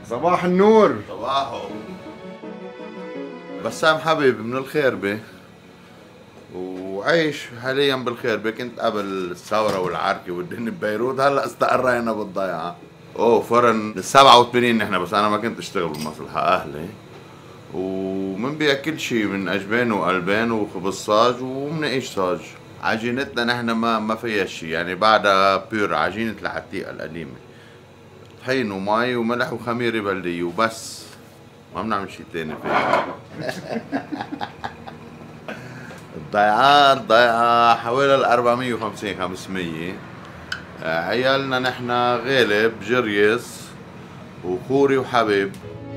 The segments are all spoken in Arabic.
صباح النور. صباحو. بسام حبيبي من الخيربة وعيش حاليا بالخيربة. كنت قبل الثورة والعركة والدنيا ببيروت، هلا استقرينا بالضيعة. فرن 87 نحن، بس انا ما كنت اشتغل بالمصلحة، اهلي. ومنبيع كل شيء من اجبان وقلبان وخبز صاج ومنقيش صاج. عجينتنا نحن ما فيها شيء، يعني بعدها بيور عجينة العتيقة القديمة، طحين ومي وملح وخميرة بلدية وبس، ما بنعمل شيء تاني فيها. الضيعة حوالي 450 500. عيالنا نحن غالب، جريس وخوري وحبيب.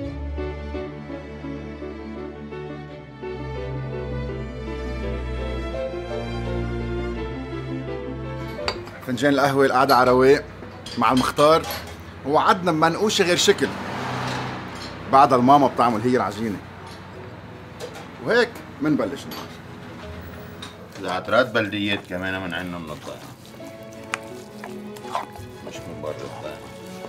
فنجان القهوة، القعدة على رواق مع المختار، ووعدنا ما نقوش غير شكل. بعدها الماما بتعمل هي العجينة، وهيك منبلش النهار. زعترات بلديات كمان من عنا من الضيعة، مش من برا الضيعة.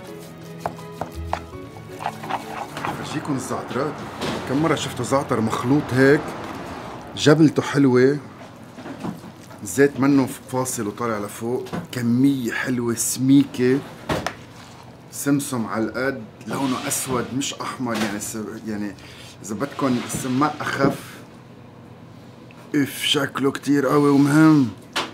فرجيكم الزعترات، كم مرة شفتوا زعتر مخلوط هيك، جبلته حلوة، الزيت منه فاصل وطالع لفوق، كمية حلوة سميكة، سمسم على القد، لونه اسود مش احمر، يعني اذا بدكم السماء اخف. اف شكله كتير قوي ومهم.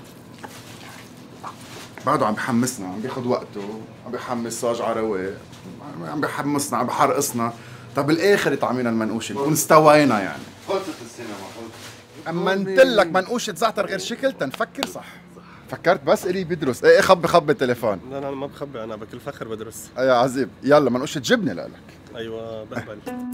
بعده عم بحمسنا، عم بياخد وقته، عم بحمس صاج على رواق، عم بحمسنا، عم بحرقصنا. طب بالاخر طعمينا المنقوشه نكون استوينا يعني. خلصت السينما، خلصت. اما انتلك منقوشه زعتر غير شكل تنفكر صح. فكرت بس الي بدرس، ايه خبي التليفون. لا انا ما بخبي، انا بكل فخر بدرس. يا عزيب يلا منقوشه جبنه لك. ايوه بقبل.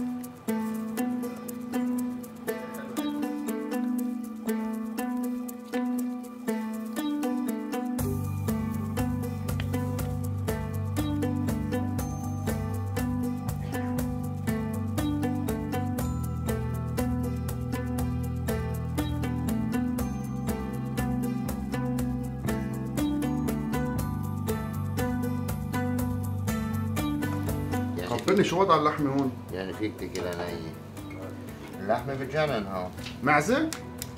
خبرني شو وضع اللحمه هون؟ يعني فيك تاكلها نية. اللحمة بتجنن هون. معزه؟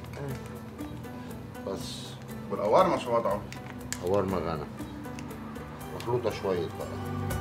بس والقوارمه شو وضعه؟ قوارمة غنى مخلوطة شوية بقى.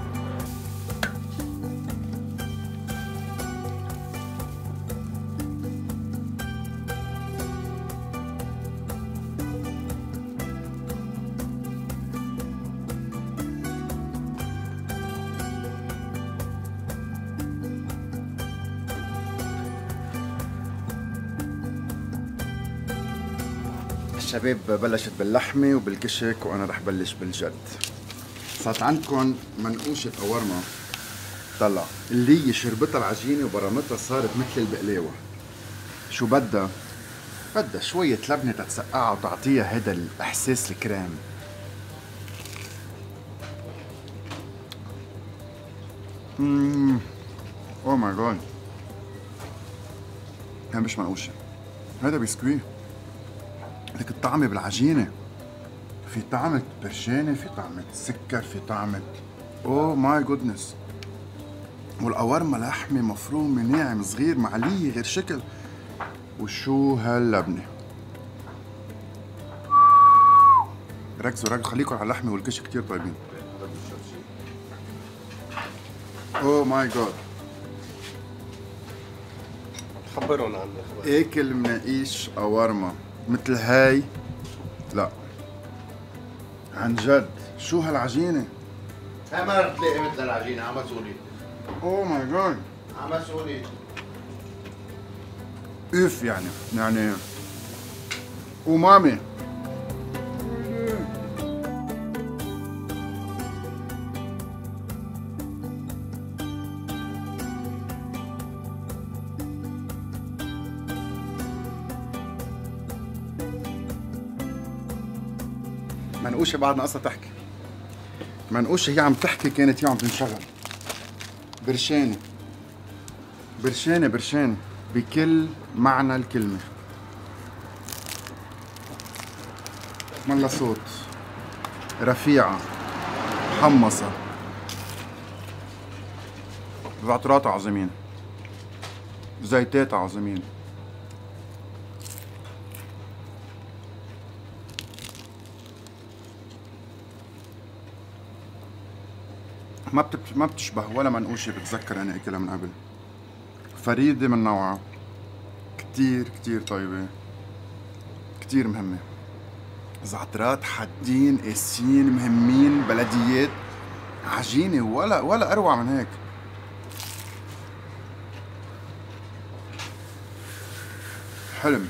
الشباب بلشت باللحمه وبالكشك، وانا رح بلش بالجد. صارت عندكم منقوشه قوارمه، طلع اللي شربتها العجينه وبرمتها صارت مثل البقلاوه. شو بدها شويه لبنه تتسقعها وتعطيها هذا الاحساس الكريم. اوه ماي جاد، هي مش منقوشه، هذا بسكوي. لك الطعمة بالعجينة، في طعمة برشانة، في طعمة سكر، في طعمة اوه ماي جودنس. والقوارمة لحمة مفرومة ناعم صغير معلية غير شكل. وشو هاللبنة. ركزوا خليكم على اللحمة والكش كتير طيبين. اوه ماي جاد. خبرونا عن الاخبار. اكل مناقيش قوارمة مثل هاي لا، عن جد. شو هالعجينة؟ هاي ما رح تلاقي مثل العجينة على مسؤوليتي. اوه ماي جاد، على مسؤوليتي. اف يعني ومامي. منقوشة بعدنا قصة تحكي. منقوشة هي عم تحكي، كانت هي عم تنشغل. برشانة بكل معنى الكلمة. ملا صوت، رفيعة، محمصة. زعترات عظيمين، زيتات عظيمين. ما بتشبه ولا منقوشة بتذكر أنا أكلها من قبل. فريدة من نوعها، كتير طيبة، كتير مهمة. زعترات حادين قاسيين مهمين بلديات، عجينة ولا أروع من هيك. حلم.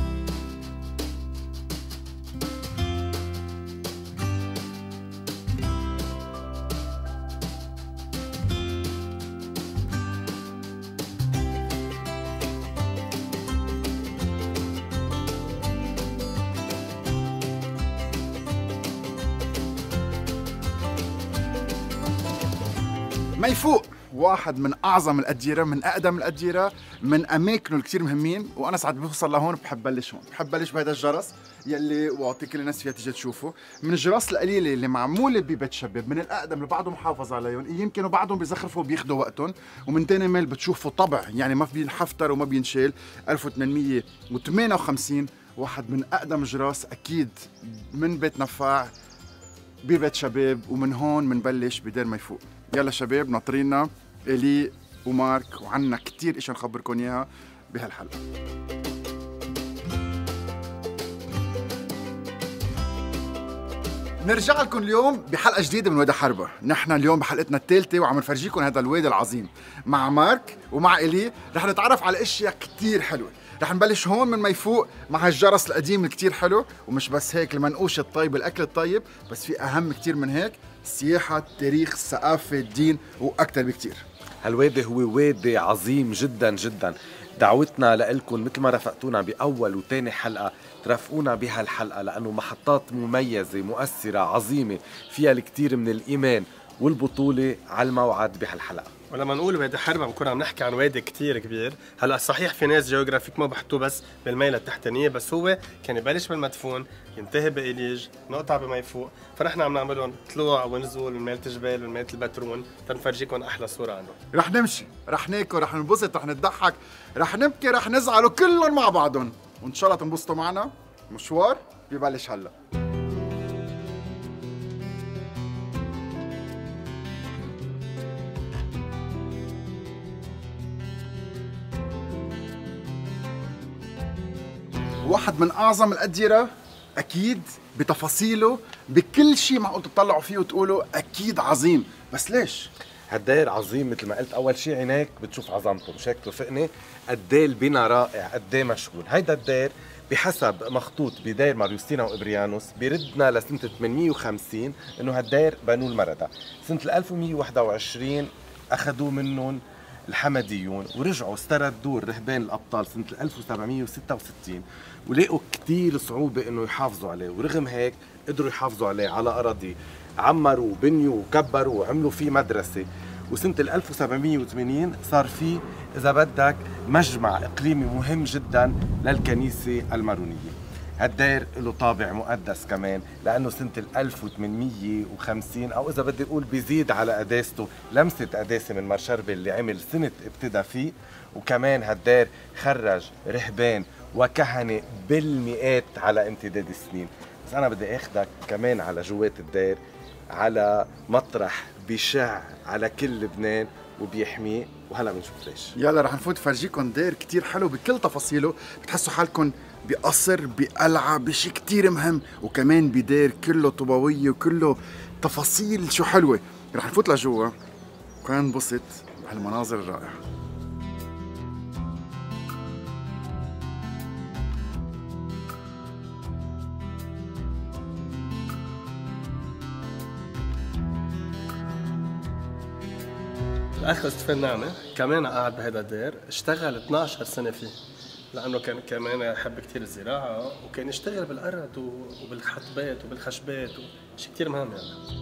ميفوق واحد من اعظم الاديره، من اقدم الاديره، من اماكنه الكثير مهمين، وانا ساعات بوصل لهون بحب بلش هون، بحب بلش بهذا الجرس يلي واعطي كل الناس فيها تيجي تشوفه، من الجرس القليله اللي معموله ببيت شباب، من الاقدم اللي بعضهم محافظ عليهم، يمكن بعضهم بيزخرفوا وبياخذوا وقتهم، ومن تاني ميل بتشوفوا طبع يعني ما بينحفتر وما بينشال. 1858 واحد من اقدم الجراس اكيد من بيت نفاع ببيت شباب، ومن هون بنبلش بدير ميفوق. يلا شباب ناطرينا إلي ومارك، وعنا كتير اشياء نخبركم اياها بهالحلقة. نرجع لكم اليوم بحلقة جديدة من وادي حربة. نحن اليوم بحلقتنا الثالثة وعم نفرجيكم هذا الوادي العظيم مع مارك ومع إلي. رح نتعرف على اشياء كتير حلوة. رح نبلش هون من ميفوق مع هالجرس القديم الكتير حلو، ومش بس هيك المنقوش الطيب الاكل الطيب، بس في اهم كتير من هيك: السياحة، التاريخ، الثقافة، الدين، واكثر بكتير. هالوادي هو وادي عظيم جدا جدا. دعوتنا لكم مثل ما رافقتونا باول وثاني حلقه، ترافقونا بهالحلقه لانه محطات مميزه مؤثره عظيمه فيها الكثير من الايمان والبطوله على الموعد بهالحلقه. ولما نقول وادي حربة بنكون عم نحكي عن وادي كتير كبير. هلا صحيح في ناس جيوغرافيك ما بحطوه بس بالميلة التحتانية، بس هو كان يبلش بالمدفون ينتهي بإليج نقطع بميفوق، فنحن عم نعملهم طلوع ونزول من ميلة الجبال من ميلة البترون تنفرجيكم أحلى صورة عنه. رح نمشي، رح ناكل، رح ننبسط، رح نضحك، رح نبكي، رح نزعلوا كلهم مع بعضهم، وإن شاء الله تنبسطوا معنا. مشوار ببلش هلا. واحد من اعظم الاديره اكيد بتفاصيله، بكل شيء معقول تطلعوا فيه وتقولوا اكيد عظيم. بس ليش؟ هالدير عظيم مثل ما قلت. اول شيء عينيك بتشوف عظمته، مش هيك توافقني؟ قد ايه البنا رائع، قد ايه مشغول. هيدا الدير بحسب مخطوط بدير ماريوستينا وابريانوس بيردنا لسنه 850 انه هالدير بنوا المردة. سنه 1121 اخذوه منهم الحمديون ورجعوا استردوا الرهبان الابطال سنه 1766، ولقوا كثير صعوبه انه يحافظوا عليه، ورغم هيك قدروا يحافظوا عليه على اراضي، عمروا وبنيوا وكبروا وعملوا فيه مدرسه. وسنه 1780 صار فيه اذا بدك مجمع اقليمي مهم جدا للكنيسه المارونيه. هالدير له طابع مقدس كمان لانه سنه 1850 او اذا بدي اقول بيزيد على قداسته لمسه قداسه من مارشربل اللي عمل سنه ابتدى فيه. وكمان هالدير خرج رهبان وكهنه بالمئات على امتداد السنين. بس انا بدي اخذك كمان على جوات الدير، على مطرح بيشع على كل لبنان وبيحميه، وهلا بنشوف ليش. يلا رح نفوت فرجيكم دير كتير حلو بكل تفاصيله، بتحسوا حالكم بقصر، بقلعة، بشي كتير مهم، وكمان بدير كله طوبوية وكله تفاصيل شو حلوة. رح نفوت لجوا وكان ننبسط بهالمناظر الرائعة. الأخ استفاد نعمة كمان قاعد بهذا الدير، اشتغل 12 سنة فيه لأنه كان كمان يحب كتير الزراعة، وكان يشتغل بالأرض وبالحطبات وبالخشبات شيء كتير مهم يعني.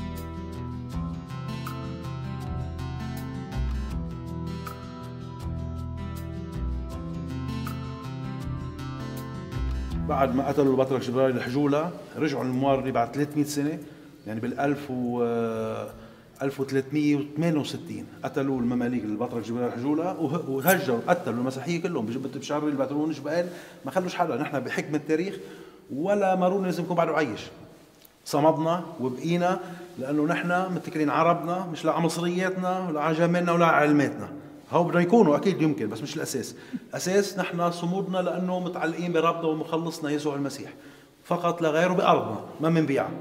بعد ما قتلوا البطرك جبرائيل الحجولة رجعوا المواري بعد 300 سنة، يعني بال 1000 و 1368 قتلوا المماليك البطرك جبران الحجولة وهجروا قتلوا المسيحية كلهم بشعر البترون جبال، ما خلوش حدا. نحن بحكم التاريخ ولا مارون لازم يكون بعده عايش، صمدنا وبقينا لانه نحن متكلين عربنا مش لمصرياتنا ولا عجمنا ولا علماتنا. هو بدنا يكونوا اكيد يمكن بس مش الاساس. اساس نحن صمودنا لانه متعلقين بربنا ومخلصنا يسوع المسيح فقط لا غير، بارضنا ما بنبيعها.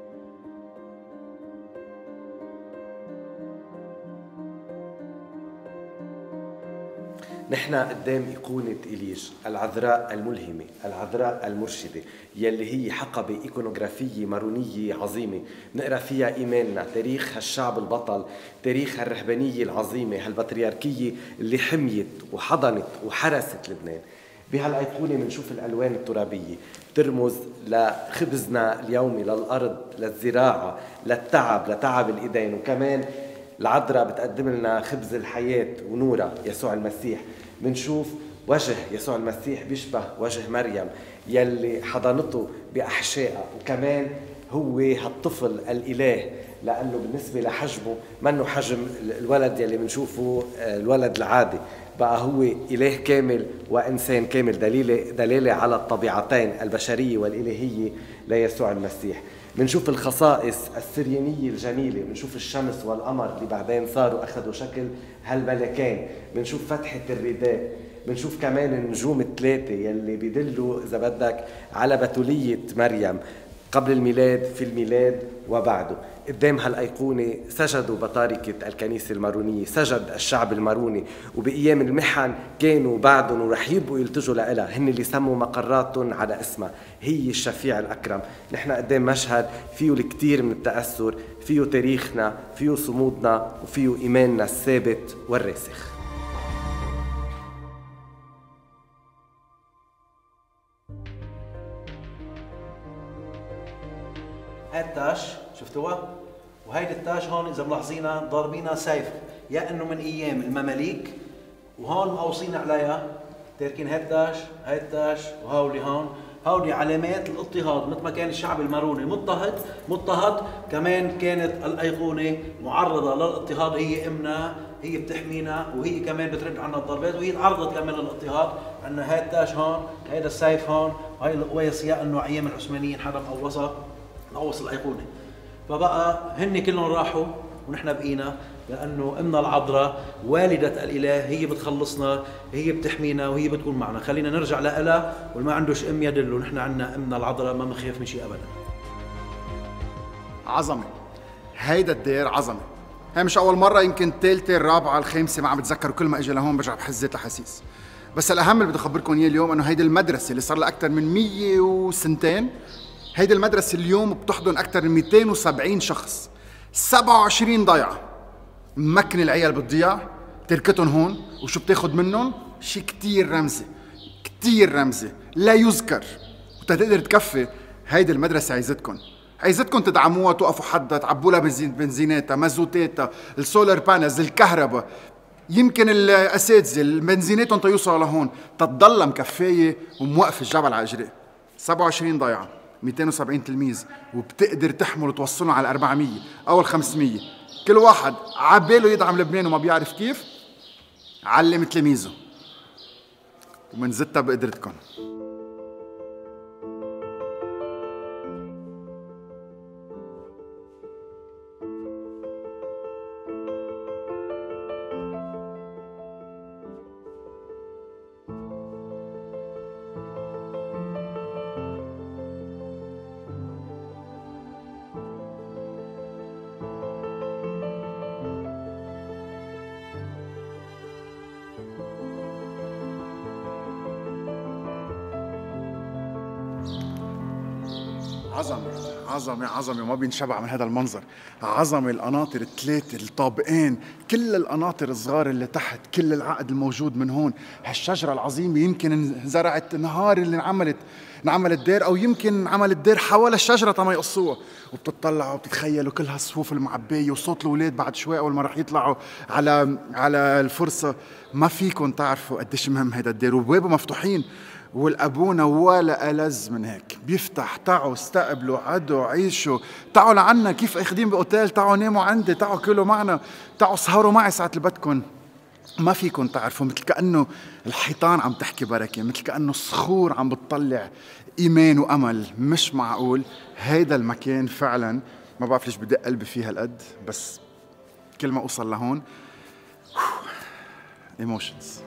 نحن قدام إيقونة إليج العذراء الملهمة، العذراء المرشدة، يلي هي حقبة إيكونوغرافية مارونية عظيمة نقرأ فيها إيماننا، تاريخ هالشعب البطل، تاريخ هالرهبانية العظيمة، هالبطريركية اللي حميت وحضنت وحرست لبنان. بهالأيقونة منشوف الألوان الترابية ترمز لخبزنا اليومي، للأرض، للزراعة، للتعب، لتعب الإيدين. وكمان العذراء بتقدم لنا خبز الحياة ونورها يسوع المسيح. منشوف وجه يسوع المسيح بيشبه وجه مريم يلي حضنته بأحشائها، وكمان هو هالطفل الإله لأنه بالنسبة لحجمه منه حجم الولد يلي منشوفه الولد العادي، بقى هو إله كامل وإنسان كامل، دليلة على الطبيعتين البشرية والإلهية ليسوع المسيح. منشوف الخصائص السريانية الجميلة، منشوف الشمس والقمر اللي بعدين صاروا أخذوا شكل هالملكين، منشوف فتحة الرداء، منشوف كمان النجوم الثلاثة يلي بيدلوا إذا بدك على بتولية مريم قبل الميلاد، في الميلاد وبعده. قدام هالأيقونة سجدوا بطاركة الكنيسة المارونية، سجد الشعب الماروني، وبأيام المحن كانوا بعدهم ورح يبقوا يلتجوا لها، هن اللي سموا مقراتهم على اسمها، هي الشفيع الأكرم. نحن قدام مشهد فيه الكثير من التأثر، فيه تاريخنا، فيه صمودنا، وفيه إيماننا الثابت والراسخ. هاي التاج شفتوها؟ وهيدي التاج هون اذا ملاحظينها ضاربينها سيف، يا انه من ايام المماليك، وهون مقوصين عليها تاركين هاي التاج، هاي التاج، وهولي هون، هولي علامات الاضطهاد. مثل ما كان الشعب الماروني مضطهد كمان كانت الايقونه معرضه للاضطهاد، هي امنا، هي بتحمينا، وهي كمان بترد عنا الضربات، وهي تعرضت كمان للاضطهاد. عندنا هاي التاج هون، هيدا السيف هون، وهي القويس، يا انه ايام العثمانيين حدا مقوص الايقونه. فبقى هن كلهم راحوا ونحن بقينا، لانه امنا العذراء والده الاله هي بتخلصنا، هي بتحمينا، وهي بتكون معنا. خلينا نرجع لها، واللي ما عندوش ام يدله، نحن عندنا امنا العذراء ما بنخاف من شيء ابدا. عظمه، هيدا الدير عظمه. هي مش اول مره، يمكن الثالثه الرابعه الخامسه ما عم بتذكر، وكل ما اجي لهون برجع بحزة الاحاسيس. بس الاهم اللي بدي اخبركم اياه اليوم انه هيدي المدرسه اللي صار لها اكثر من 100 سنتين، هيدي المدرسة اليوم بتحضن أكثر من 270 شخص، 27 ضيعة. ممكن العيال بتضيع، تركتهم هون، وشو بتاخد منهم؟ شيء كتير رمزي، كتير رمزي لا يذكر. وتقدر تكفي هيدي المدرسة عايزتكم تدعموها، توقفوا حدها، تعبوا لها بنزيناتها، مازوتاتها، السولار بانلز، الكهرباء، يمكن الأساتذة البنزيناتهم تيوصلوا لهون، تضلها مكفاية وموقف الجبل على إجريه. 27 ضيعة، 270 تلميذ، وبتقدر تحمل وتوصلهم على 400 أو 500. كل واحد عباله يدعم لبنان وما بيعرف كيف، علم تلاميذه، ومن زدتها بقدرتكم. عظمة ما بينشبع من هذا المنظر. عظمة القناطر الثلاثة، الطابقين، كل القناطر الصغار اللي تحت، كل العقد الموجود من هون. هالشجرة العظيمة يمكن انزرعت نهار اللي انعملت دير، أو يمكن عملت دير حول الشجرة تما يقصوها. وبتطلعوا وبتتخيلوا كل هالصفوف المعبية وصوت الأولاد بعد شوي أول ما رح يطلعوا على الفرصة. ما فيكم تعرفوا قديش مهم هيدا الدير، وبوابه مفتوحين والابونا ولا ألذ من هيك، بيفتح تعوا استقبلوا عدوا عيشوا، تعوا لعنا كيف اخذين باوتيل، تعوا ناموا عندي، تعوا كلوا معنا، تعوا سهروا معي ساعة اللي بدكم. ما فيكم تعرفوا، مثل كأنه الحيطان عم تحكي بركة، مثل كأنه الصخور عم بتطلع إيمان وأمل. مش معقول. هيدا المكان فعلا ما بعرف ليش بدق قلبي فيها القد، بس كل ما أوصل لهون ايموشنز.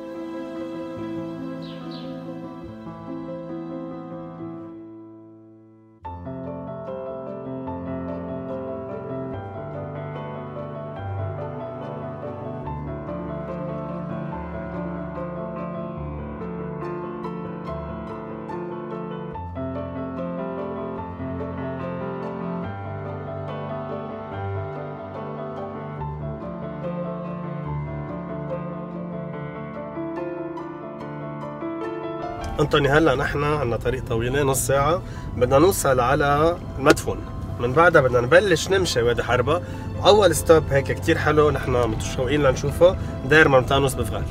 انطوني هلا نحن عنا طريق طويله نص ساعه، بدنا نوصل على المدفون، من بعدها بدنا نبلش نمشي وادي حربه، واول ستوب هيك كتير حلو نحن متشوقين لنشوفه، دير مرمطانوس بفغال.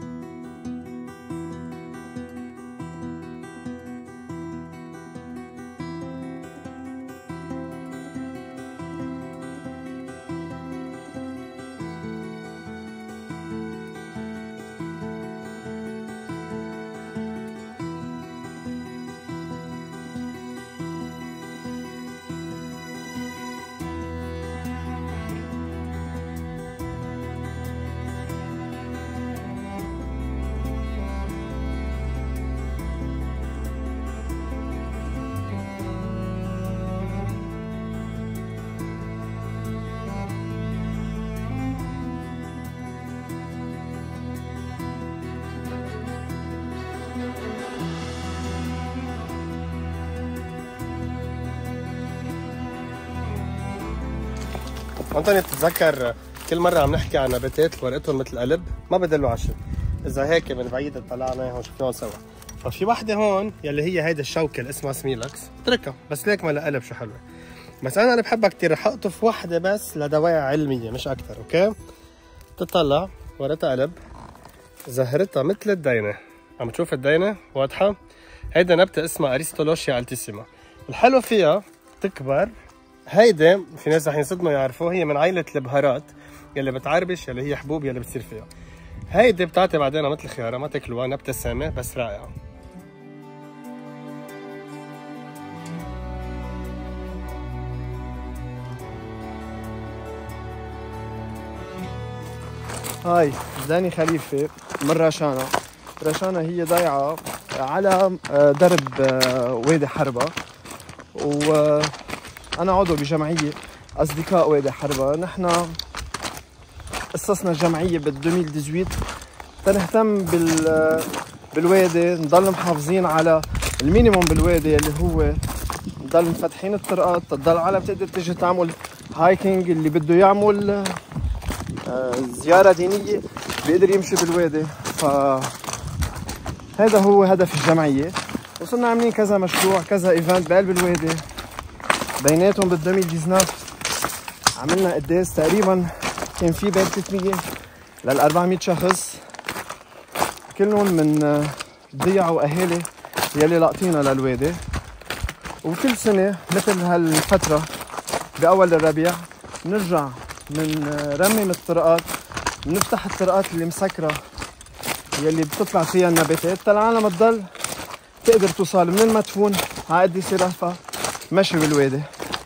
انطوني بتتذكر كل مرة عم نحكي عن نباتات ورقتهم مثل قلب ما بدلوا على شيء، إذا هيك من بعيد طلعناهم وشفناهم سوا. ففي وحدة هون يلي هي هيدا الشوكة اللي اسمها سميلكس، اتركها بس ليك ما لها قلب شو حلوة. بس أنا بحبها كثير، رح أقطف وحدة بس لدواعي علمية مش أكثر، أوكي؟ بتطلع ورقتها قلب، زهرتها مثل الدينة، عم تشوف الدينة واضحة؟ هيدا نبتة اسمها أريستولوشيا التيسيما، الحلو فيها تكبر. هيدا في ناس رح ينصدموا يعرفوه، هي من عائلة البهارات يلي بتعربش، يلي هي حبوب يلي بتصير فيها. هيدي بتعطي بعدين مثل خيارة، ما تاكلوها، نبتة سامة بس رائعة. هاي داني خليفة من رشانة. رشانة هي ضايعة على درب وادي حربة، وأنا عضو بجمعية أصدقاء وادي حربة. نحن قصصنا الجمعية بال 2018 تنهتم بالوادي، نضل محافظين على المينيموم بالوادي اللي هو نضل مفتحين الطرقات، تضل العالم تقدر تيجي تعمل هايكينج، اللي بده يعمل زيارة دينية بيقدر يمشي بالوادي. هذا هو هدف الجمعية، وصلنا عاملين كذا مشروع كذا ايفنت بقلب الوادي. بيناتهم بال 2019 عملنا قداس تقريبا كان في بين 300 لل 400 شخص، كلهم من ضيعة واهالي يلي لاقطينا للوادي. وكل سنة مثل هالفترة بأول الربيع نرجع من رمم الطرقات، بنفتح الطرقات اللي مسكرة يلي بتطلع فيها النباتات، العالم تضل تقدر توصل من المدفون عقد يصير رفع مشي بالوادي.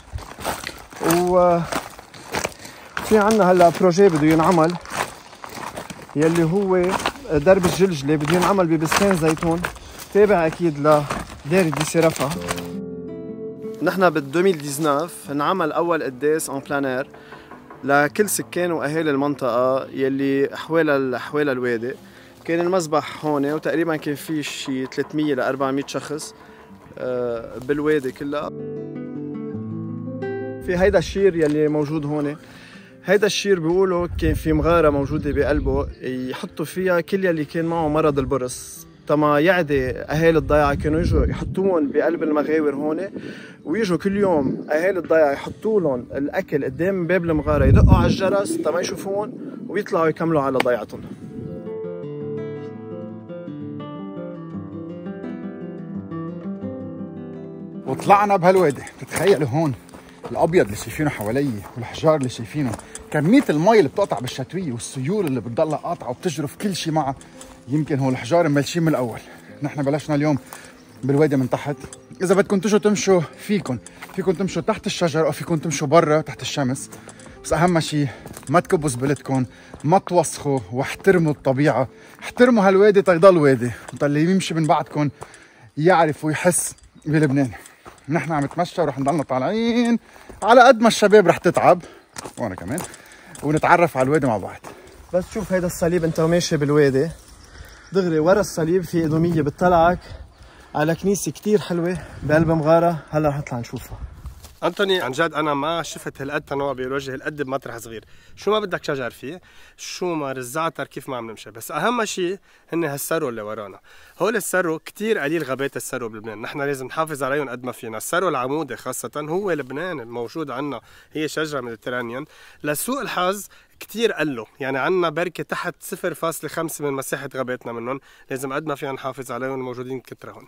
وفي عنا هلا بروجي بده ينعمل يلي هو درب الجلجلة، بده ينعمل ببستان زيتون تابع اكيد لدير ديسي رفا. نحن بال 2019 انعمل اول قداس اون بلانير لكل سكان واهالي المنطقه يلي حوالي الوادي. كان المسبح هون وتقريبا كان في شي 300 ل 400 شخص بالوادي كلها. في هيدا الشير يلي موجود هون، هيدا الشير بيقولوا كان في مغاره موجوده بقلبه يحطوا فيها كل يلي كان معه مرض البرص، تما يعدي اهالي الضيعه كانوا يجوا يحطوهم بقلب المغاور هون، ويجوا كل يوم اهالي الضيعه يحطوا لهم الاكل قدام باب المغاره، يدقوا على الجرس تما يشوفون ويطلعوا يكملوا على ضيعتهم. وطلعنا بهالوادي. بتتخيلوا هون الابيض اللي شايفينه حوالي والحجار اللي شايفينه، كميه المي اللي بتقطع بالشتويه والسيول اللي بتضلها قاطعه وبتجرف كل شيء معها. يمكن هو الحجار مبلشين من الاول. نحن بلشنا اليوم بالوادي من تحت. اذا بدكم تجوا تمشوا فيكم تمشوا تحت الشجر او فيكم تمشوا برا تحت الشمس، بس اهم شيء ما تكبوا زبالتكم، ما توسخوا، واحترموا الطبيعه. احترموا هالوادي تيضل وادي، اللي يمشي من بعدكم يعرف ويحس بلبنان. نحن عم نتمشى ورح نضلنا طالعين على قد ما الشباب رح تتعب وانا كمان، ونتعرف على الوادي مع بعض. بس شوف هيدا الصليب انت وماشي بالوادي، دغري ورا الصليب في إدومية بتطلعك على كنيسة كتير حلوة بقلب مغارة. هلا رح نطلع نشوفها. انطوني عن جد انا ما شفت هالقد تنوع بيولوجي هالقد بمطرح صغير. شو ما بدك شجر فيه، شو ما الزعتر، كيف ما عم نمشي. بس اهم شيء هن هالسرو اللي ورانا. هول السرو كتير قليل غابات السرو بلبنان، نحن لازم نحافظ عليهم قد ما فينا. السرو العمودي خاصة هو لبنان الموجود عنا، هي شجرة ميديترانيان. لسوء الحظ كتير قلوا، يعني عنا بركة تحت 0.5 من مساحة غاباتنا منهم، لازم قد ما فينا نحافظ عليهم، الموجودين كترة هون.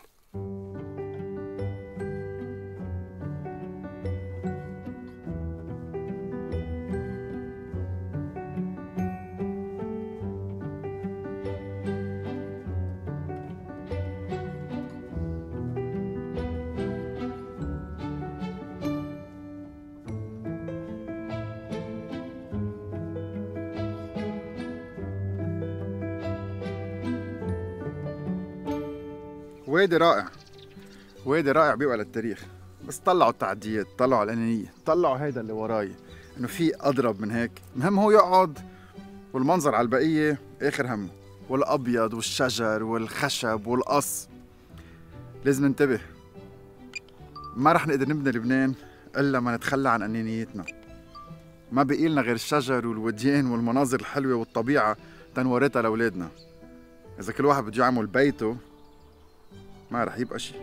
وادي رائع، وادي رائع بيبقى للتاريخ. بس طلعوا التعديات، طلعوا الأنانية، طلعوا هيدا اللي وراي انه في اضرب من هيك. المهم هو يقعد والمنظر على البقية اخر همه، والابيض والشجر والخشب والقص. لازم ننتبه، ما رح نقدر نبني لبنان الا ما نتخلى عن انانيتنا. ما بقي لنا غير الشجر والوديان والمناظر الحلوة والطبيعة تنورتها لاولادنا. اذا كل واحد بده يعمل بيته ما رح يبقى شيء.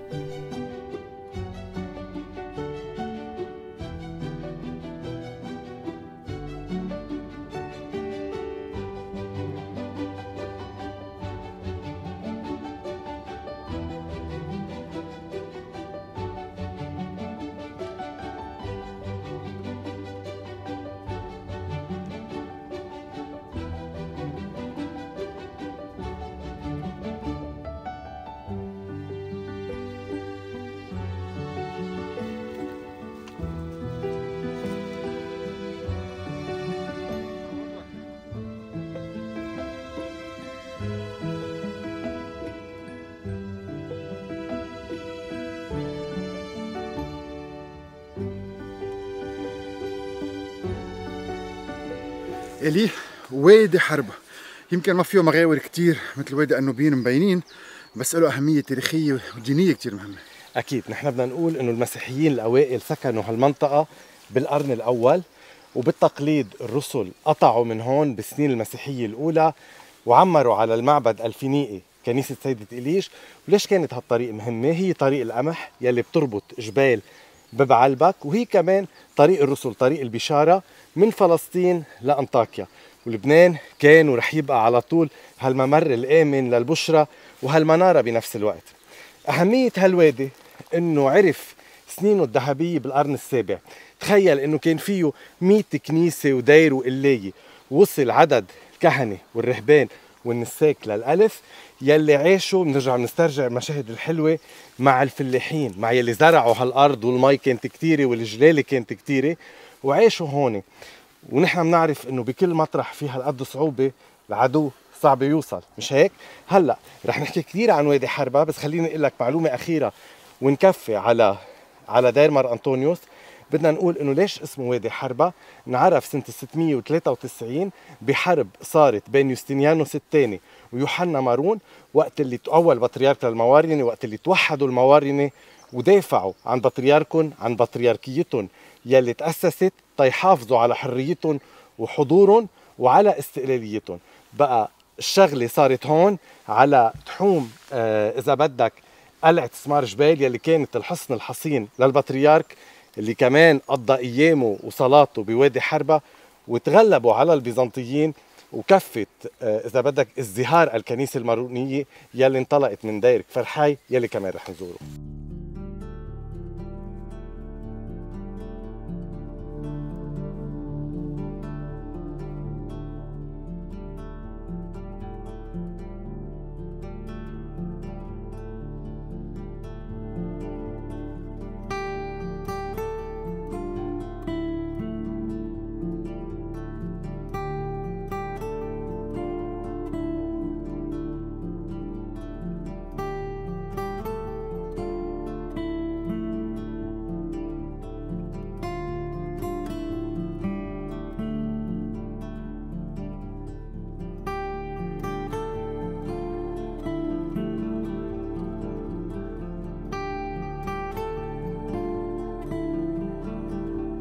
إلي وادي حربة، يمكن ما فيه مغاور كتير مثل وادي النوبيين مبينين، بس له أهمية تاريخية ودينية كتير مهمة. أكيد نحن بدنا نقول إنه المسيحيين الأوائل سكنوا هالمنطقة بالقرن الأول، وبالتقليد الرسل قطعوا من هون بالسنين المسيحية الأولى وعمروا على المعبد الفينيقي كنيسة سيدة إليش. وليش كانت هالطريق مهمة؟ هي طريق القمح يلي بتربط جبال ببعلبك، وهي كمان طريق الرسل، طريق البشارة من فلسطين لأنطاكيا. ولبنان كان ورح يبقى على طول هالممر الآمن للبشرة وهالمنارة بنفس الوقت. أهمية هالوادي إنه عرف سنينه الذهبية بالقرن السابع. تخيل إنه كان فيه 100 كنيسة ودير وقلاية، وصل عدد الكهنة والرهبان والنساك للألف، يلي عاشوا. بنرجع بنسترجع المشاهد الحلوة مع الفلاحين، مع يلي زرعوا هالأرض، والمي كانت كتيرة والجلالة كانت كتيرة وعاشوا هون. ونحن بنعرف إنه بكل مطرح فيها هالقد صعوبة العدو صعب يوصل، مش هيك؟ هلا رح نحكي كثير عن وادي حربة، بس خليني اقول لك معلومه اخيره ونكفي على دير مار انطونيوس. بدنا نقول انه ليش اسمه وادي حربة. انعرف سنه 693 بحرب صارت بين يوستينيانوس الثاني ويوحنا مارون، وقت اللي اول بطريرك للموارنه، وقت اللي توحدوا الموارنه ودافعوا عن بطريركم، عن بطريركيتهم يلي تاسست تيحافظوا على حريتهم وحضورهم وعلى استقلاليتهم. بقى الشغله صارت هون على تحوم اذا بدك قلعه سمار جبال يلي كانت الحصن الحصين للبطريرك، اللي كمان قضى ايامه وصلاته بوادي حربة، وتغلبوا على البيزنطيين وكفت اذا بدك ازدهار الكنيسه المارونيه يلي انطلقت من داير كفر حي يلي كمان رح نزوره.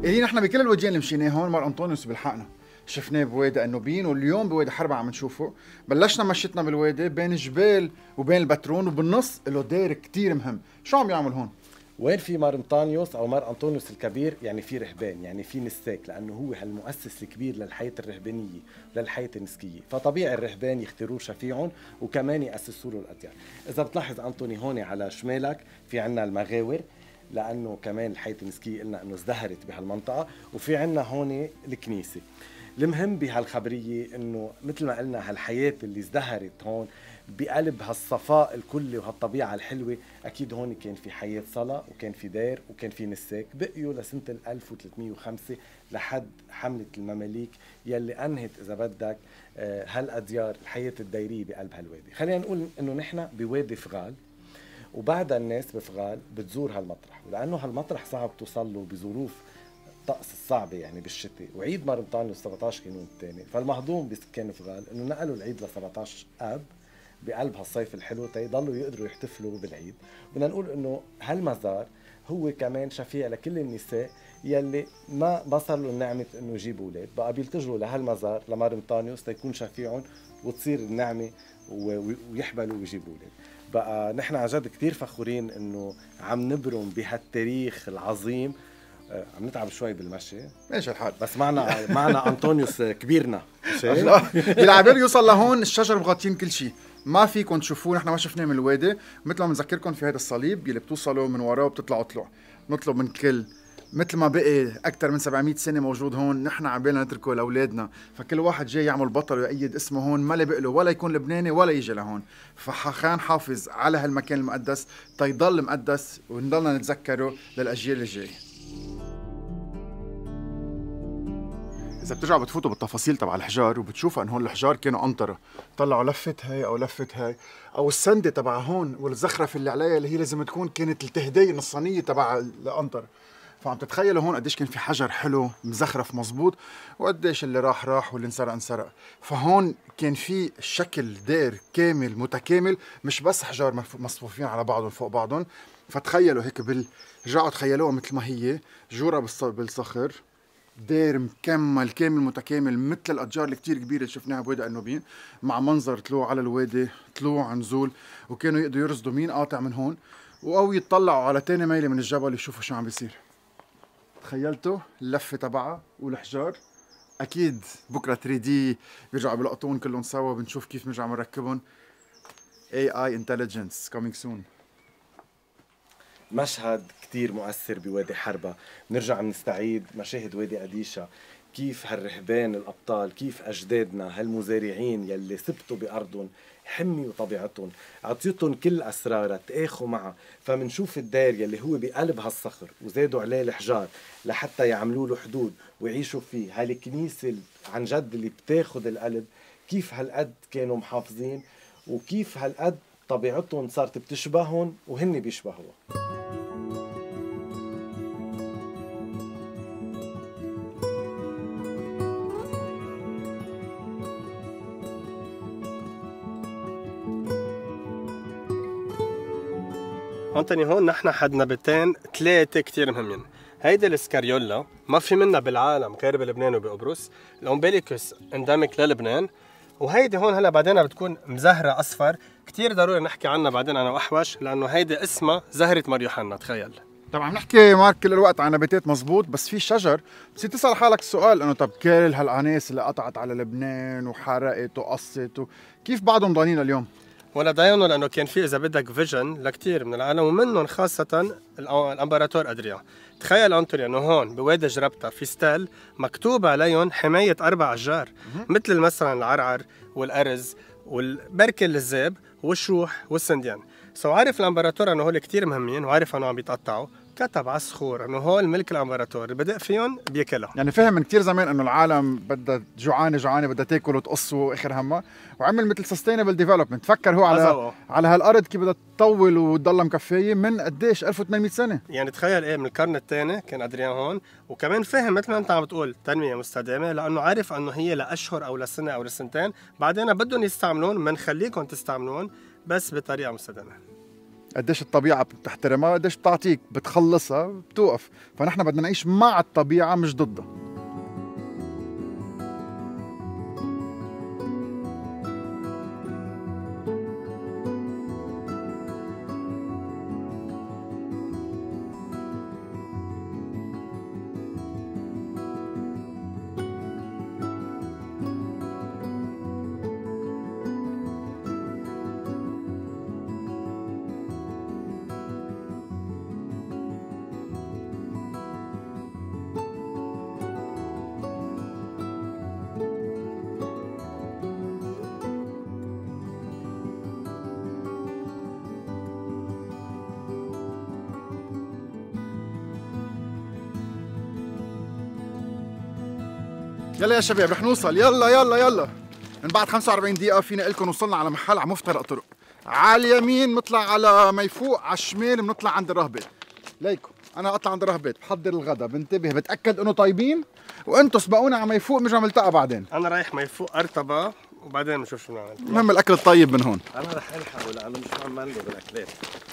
إيه نحن بكل الوجهين اللي مشيناه هون مار انطونيوس بيلحقنا. شفناه بوادي النوبين واليوم بوادي حربة عم نشوفه. بلشنا مشيتنا بالوادي بين الجبال وبين البترون وبالنص له دير كتير مهم. شو عم يعمل هون؟ وين في مار انطونيوس او مار انطونيوس الكبير يعني في رهبان، يعني في نساك، لانه هو هالمؤسس الكبير للحياه الرهبانيه وللحياه النسكيه، فطبيعي الرهبان يختاروه شفيعهم وكمان ياسسوا له الاديان. اذا بتلاحظ انطوني هون على شمالك في عنا المغاور، لانه كمان الحياه النسكيه قلنا انه ازدهرت بهالمنطقه، وفي عنا هون الكنيسه. المهم بهالخبريه انه مثل ما قلنا هالحياه اللي ازدهرت هون بقلب هالصفاء الكلي وهالطبيعه الحلوه، اكيد هون كان في حياه صلاه وكان في دير وكان في نساك بقيوا لسنه 1305 لحد حمله المماليك يلي انهت اذا بدك هالاديار الحياه الديريه بقلب هالوادي. خلينا نقول انه نحن بوادي فغال، وبعدها الناس بفغال بتزور هالمطرح، ولانه هالمطرح صعب توصل له بظروف الطقس الصعبه يعني بالشتاء، وعيد مار انطونيوس 17 كانون الثاني، فالمهضوم بسكان فغال انه نقلوا العيد ل 17 اب بقلب هالصيف الحلو تيضلوا يقدروا يحتفلوا بالعيد. بدنا نقول انه هالمزار هو كمان شفيع لكل النساء يلي ما صار لهم نعمه انه يجيبوا اولاد، بقى بيلتجوا لهالمزار لمار انطونيوس تيكون شفيعهم وتصير النعمه ويحبلوا ويجيبوا اولاد. بقى نحن عن جد كثير فخورين انه عم نبرم بهالتاريخ العظيم. عم نتعب شوي بالمشي ماشي الحال، بس معنا انطونيوس كبيرنا العبير يوصل لهون الشجر مغطين كل شيء، ما فيكم تشوفوه، نحن ما شفناه من الوادي. مثل ما بنذكركم في هذا الصليب يلي بتوصلوا من وراه وبتطلعوا طلوع. نطلب من كل مثل ما بقي اكثر من 700 سنه موجود هون، نحن عبالنا نتركه لاولادنا، فكل واحد جاي يعمل بطل ويأيد اسمه هون، ما لي بقله ولا يكون لبناني ولا يجي لهون، فخان حافظ على هالمكان المقدس تيضل مقدس ونضلنا نتذكره للاجيال الجايه. إذا بترجعوا بتفوتوا بالتفاصيل تبع الحجار وبتشوفوا إن هون الحجار كانوا قنطرة، طلعوا لفة هاي أو لفة هاي أو السندة تبع هون والزخرفة اللي عليها اللي هي لازم تكون كانت التهدية النصانية تبع القنطرة. فعم تتخيلوا هون قديش كان في حجر حلو مزخرف مزبوط، وقديش اللي راح واللي انسرق. فهون كان في شكل دير كامل متكامل، مش بس حجار مصفوفين على بعضهم فوق بعضهم. فتخيلوا هيك رجعوا تخيلوها مثل ما هي جورة بالصخر، دير مكمل كامل متكامل مثل الاشجار الكتير كبيره اللي شفناها بوادي النوبين، مع منظر طلوع على الوادي، طلوع نزول، وكانوا يقدروا يرصدوا مين قاطع من هون او يطلعوا على تاني ميله من الجبل يشوفوا شو عم بيصير. تخيلتوا اللفه تبعها والحجار؟ اكيد بكره 3D بيرجعوا بيلقطون كلهم سوا، بنشوف كيف بنرجع بنركبهم. AI intelligence coming soon. مشهد كتير مؤثر بوادي حربة. بنرجع بنستعيد مشاهد وادي قديشة، كيف هالرهبان الأبطال، كيف أجدادنا هالمزارعين يلي ثبتوا بأرضهم، حميوا طبيعتهم، عطيتهم كل أسرارها، تآخوا معها. فمنشوف الدير يلي هو بقلب هالصخر وزادوا عليه الحجار لحتى يعملوا له حدود ويعيشوا فيه. هالكنيسة عن جد اللي بتاخد القلب، كيف هالقد كانوا محافظين وكيف هالقد طبيعتهم صارت بتشبههم وهن بيشبهوها. أنتوني هون نحن حد نبتين 3 كتير مهمين. هيدي الاسكاريولا ما في منها بالعالم غير بلبنان وبقبرص. الأمبليكوس اندمك للبنان، وهيدي هون هلا بعدين بتكون مزهرة أصفر، كتير ضروري نحكي عنها بعدين أنا وأحوش، لأنه هيدي اسمها زهرة مار يوحنا. تخيل. طبعا نحكي مارك كل الوقت عن نباتات مزبوط، بس في شجر بتصير تسأل حالك السؤال انه طب كل هالعناس اللي قطعت على لبنان وحرقت وقصت كيف بعضهم ضايلين اليوم؟ ولا ضايلهم لانه كان في اذا بدك فيجن لكثير من العالم، ومنهم خاصه الامبراطور ادريان. تخيل انطوني انه هون بوادي جربتا في ستيل مكتوب عليهم حمايه 4 اشجار، مثل مثلا العرعر والارز والبركه الزاب والشوح والسنديان. عارف الامبراطور انه هول كثير مهمين، وعارف انه عم بيتقطعوا، كتب على الصخور انه هول ملك الامبراطور، اللي بدأ فيهم بياكلها. يعني فهم من كثير زمان انه العالم بدها جوعانه بدها تاكل وتقص واخر همها، وعمل مثل سستينبل ديفلوبمنت، فكر هو على هالارض كيف بدها تطول وتضلها مكفيه من قديش 1800 سنه. يعني تخيل ايه من القرن الثاني كان ادريان هون، وكمان فهم مثل ما انت عم بتقول تنميه مستدامه، لانه عارف انه هي لاشهر او لسنه او لسنتين بعدين بدهم يستعملون، بنخليكم تستعملون بس بطريقه مستدامه. قديش الطبيعة بتحترمها، قديش بتعطيك، بتخلصها، بتوقف. فنحن بدنا نعيش مع الطبيعة مش ضدها. يلا يا شباب رح نوصل، يلا يلا يلا. من بعد 45 دقيقة فينا لكم وصلنا على محل على مفترق طرق. على اليمين بنطلع على ميفوق، على الشمال بنطلع عند الرهبة. ليكم أنا أطلع عند الرهبة، بحضر الغداء، بنتبه، بتأكد إنه طيبين، وأنتم سبقونا على ميفوق بنرجع نلتقى بعدين. انا رايح ميفوق ارتبا وبعدين بنشوف شو بنعمل. المهم الأكل الطيب من هون. انا رح الحقه لانه مش عمال له بالاكلات.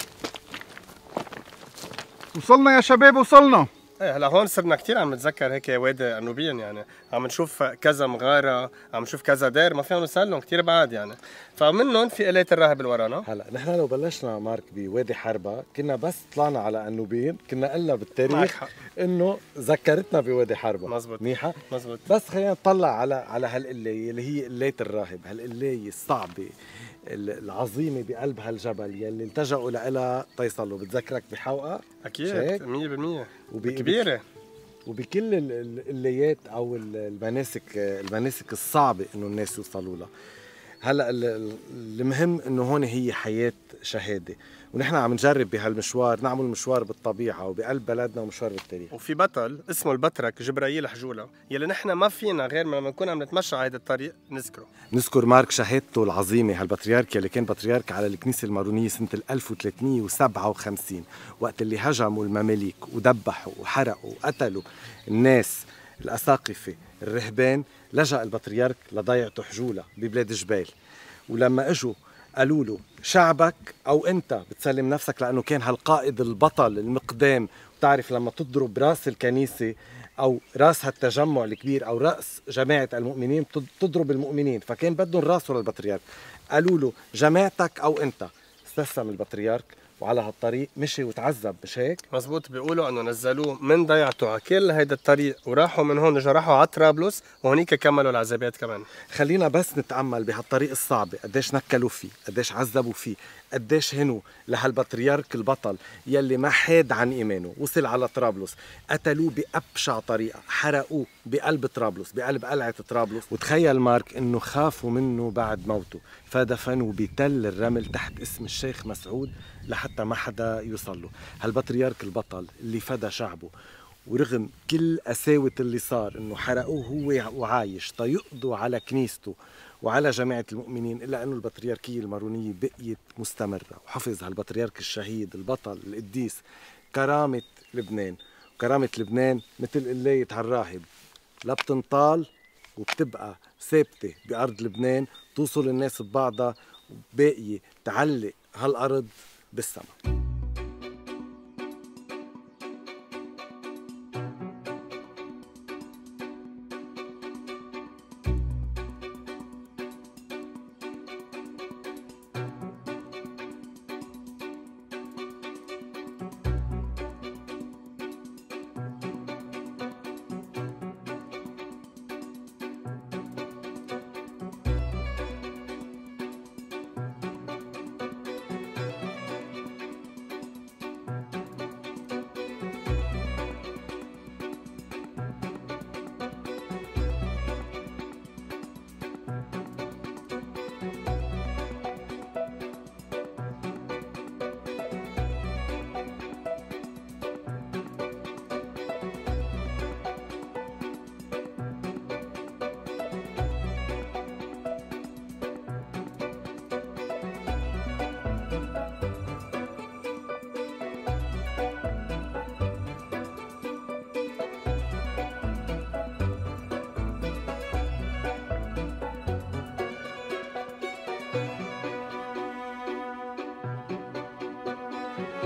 وصلنا يا شباب وصلنا. ايه هلا هون صرنا كثير عم نتذكر هيك وادي النوبيين، يعني عم نشوف كذا مغاره، عم نشوف كذا دير ما فيهم نوصل لهم كثير بعاد يعني. فمنهم في قلايه الراهب اللي ورانا. هلا نحن لو بلشنا مارك بوادي حربة كنا بس طلعنا على النوبين كنا قلنا بالتاريخ انه ذكرتنا بوادي حربة. مزبوط منيحه مزبوط. بس خلينا نطلع على هالقلايه اللي هي قلايه الراهب، هالقلايه الصعبه العظيمه بقلب هالجبل يلي التجأوا لها تيصلوا. بتذكرك بحوقه؟ اكيد 100% كبيره. وبكل القلايات او المناسك الصعبه انه الناس يوصلوا لها. هلا المهم انه هون هي حياه شهاده، ونحن عم نجرب بهالمشوار نعمل مشوار بالطبيعه وبقلب بلدنا ومشوار بالتاريخ. وفي بطل اسمه البطرك جبرائيل حجوله يلي نحن ما فينا غير لما نكون عم نتمشى على هذا الطريق نذكر مارك شهادته العظيمه، هالبطريرك يلي كان بطريرك على الكنيسه المارونيه سنه 1357 وقت اللي هجموا المماليك ودبحوا وحرقوا وقتلوا الناس الاساقفه الرهبان. لجأ البطريرك لضيعته حجوله ببلاد الجبال، ولما اجوا قالوا له شعبك او انت بتسلم نفسك، لانه كان هالقائد البطل المقدام. بتعرف لما تضرب راس الكنيسه او راس هالتجمع الكبير او راس جماعه المؤمنين تضرب المؤمنين، فكان بدهم راسه للبطريرك. قالوا له جماعتك او انت. استسلم البطريرك وعلى هالطريق مشي وتعذب، مش هيك؟ مزبوط. بيقولوا انه نزلوه من ضيعته على كل هيدا الطريق وراحوا من هون راحوا على طرابلس وهونيك كملوا العذابات كمان. خلينا بس نتامل بهالطريق الصعبه، قديش نكلوا فيه، قديش عذبوا فيه، قديش هنوا لهالبطريرك البطل يلي ما حاد عن ايمانه. وصل على طرابلس قتلوه بأبشع طريقه، حرقوه بقلب طرابلس، بقلب قلعه طرابلس. وتخيل مارك انه خافوا منه بعد موته، فدفنوا بتل الرمل تحت اسم الشيخ مسعود لحتى ما حدا يوصل له. هالبطريرك البطل اللي فدى شعبه، ورغم كل قساوة اللي صار انه حرقوه هو وعايش تيقضوا على كنيسته وعلى جماعة المؤمنين، إلا أنه البطريركية المارونية بقيت مستمرة. وحفظ هالبطريرك الشهيد البطل القديس كرامة لبنان. وكرامة لبنان مثل قلاية هالراهب، لا بتنطال وبتبقى ثابتة بأرض لبنان، توصل الناس ببعضها وباقية تعلق هالأرض بالسما.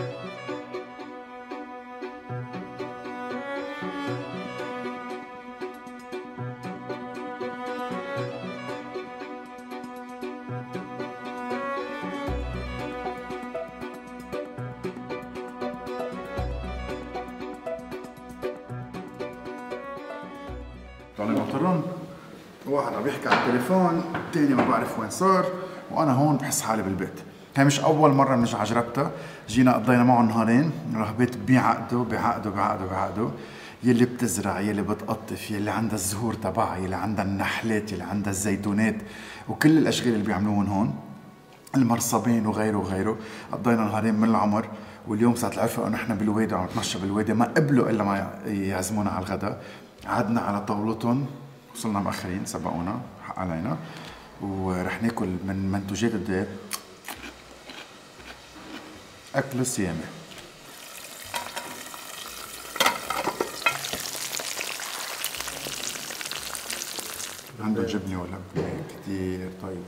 طالع مطرن، واحد عم يحكي على التليفون، الثاني ما بعرف وين صار، وانا هون بحس حالي بالبيت. هي مش اول مره بنرجع على جربتها، جينا قضينا معه نهارين، رهبت بيعقدوا بيعقدوا بيعقدوا بيعقدوا، يلي بتزرع، يلي بتقطف، يلي عندها الزهور تبعها، يلي عندها النحلات، يلي عندها الزيتونات، وكل الاشغال اللي بيعملوهم هون، المرصبين وغيره وغيره. قضينا نهارين من العمر، واليوم ساعة العرفة نحن بالوادي عم نتمشى بالوادي، ما قبلوا الا ما يعزمونا على الغداء. قعدنا على طاولتهم، وصلنا مأخرين سبقونا، حق علينا، ورح ناكل من منتوجات الدير. أكل صيامي. عنده جبنة ولبنة كتير طيب.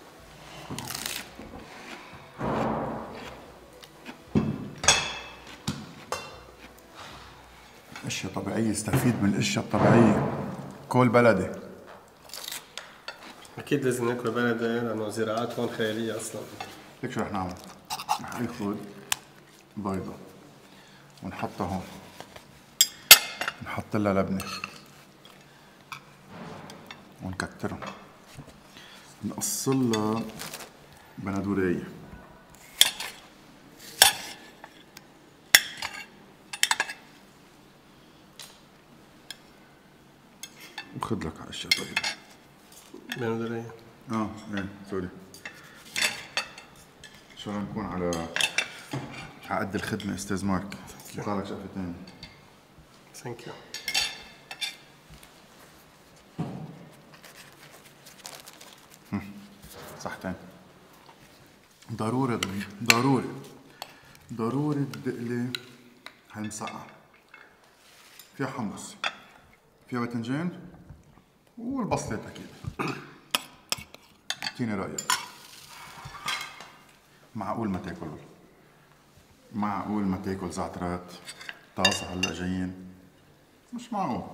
اشياء طبيعية، استفيد من الاشياء الطبيعية. كل بلدي. اكيد لازم ناكل بلدي لانه زراعات هون خياليه اصلا. ليك شو رح نعمل؟ رح ناخذ بيضة ونحطها هون، نحط لها لبنة ونكترها، نقصل لها بندورية، وخذ لك على اشياء طيبة. بندورية؟ ايه سوري. شو رح نكون على قد الخدمة استاذ مارك. بقى لك شقفة ثانية. ثانك يو. صحتين. ضروري ضروري ضروري تدق لي هالمسقعة. فيها حمص، فيها باذنجان، والبصلات اكيد. اعطيني رأيك. معقول ما تاكل؟ معقول ما تاكل زعترات طازة هلا جايين؟ مش معقول.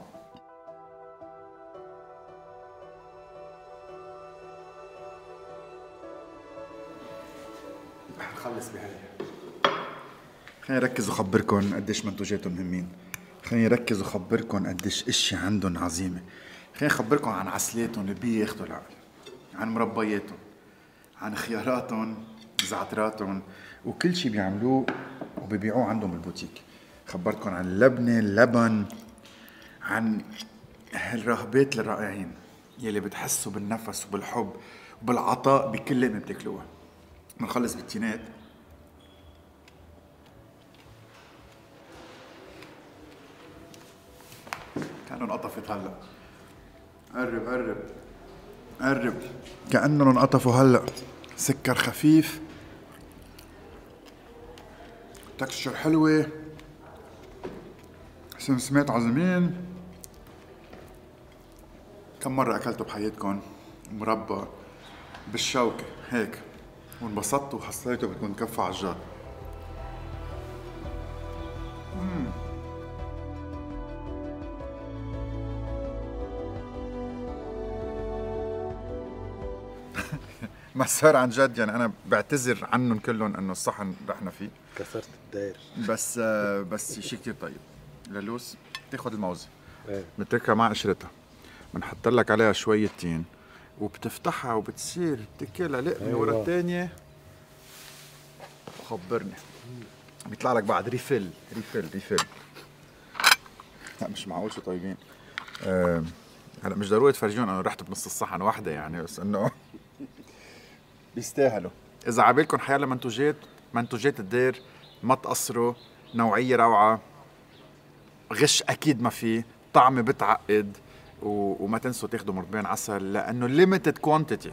رح نخلص بهي. خليني ركز وخبركن قديش منتوجاتهم مهمين. خليني ركز وخبركن قديش اشياء عندهم عظيمة. خليني اخبركن عن عسلاتهم اللي بياخدوا العقل، عن مربياتهم، عن خياراتهم، زعتراتهم، وكل شيء بيعملوه وبيبيعوه عندهم بالبوتيك. خبرتكم عن اللبنة، اللبن، عن هالرهبات الرائعين يلي بتحسوا بالنفس وبالحب وبالعطاء بكل لقمة بتاكلوها. بنخلص بالتينات. كأنه انقطفت هلا. قرب قرب قرب. كأنهم انقطفوا هلا. سكر خفيف، تكستشر حلوة، سمسمات عظيمين. كم مرة أكلتوا بحياتكم مربى بالشوكة هيك وانبسطتوا وحسيتوا بدكم تكفوا على الجار؟ مسار عن جد، يعني انا بعتذر عنهم كلهم انه الصحن رحنا فيه، كسرت الداير. بس شيء كتير طيب. للوس بتاخذ الموزه، ايه بتركها مع قشرتها، بنحط لك عليها شويه تين، وبتفتحها وبتصير بتاكلها لقمه ورا الثانيه. خبرني بيطلع لك بعد ريفل. لا مش معقول شو طيبين. هلا مش ضروري تفرجون انا رحت بنص الصحن واحده يعني، بس انه بيستاهلوا. اذا عبالكم حيلا منتوجات الدير ما تقصروا. نوعيه روعه، غش اكيد ما في، طعمه بتعقد، وما تنسوا تاخذوا مربين عسل لانه ليميتد كوانتيتي.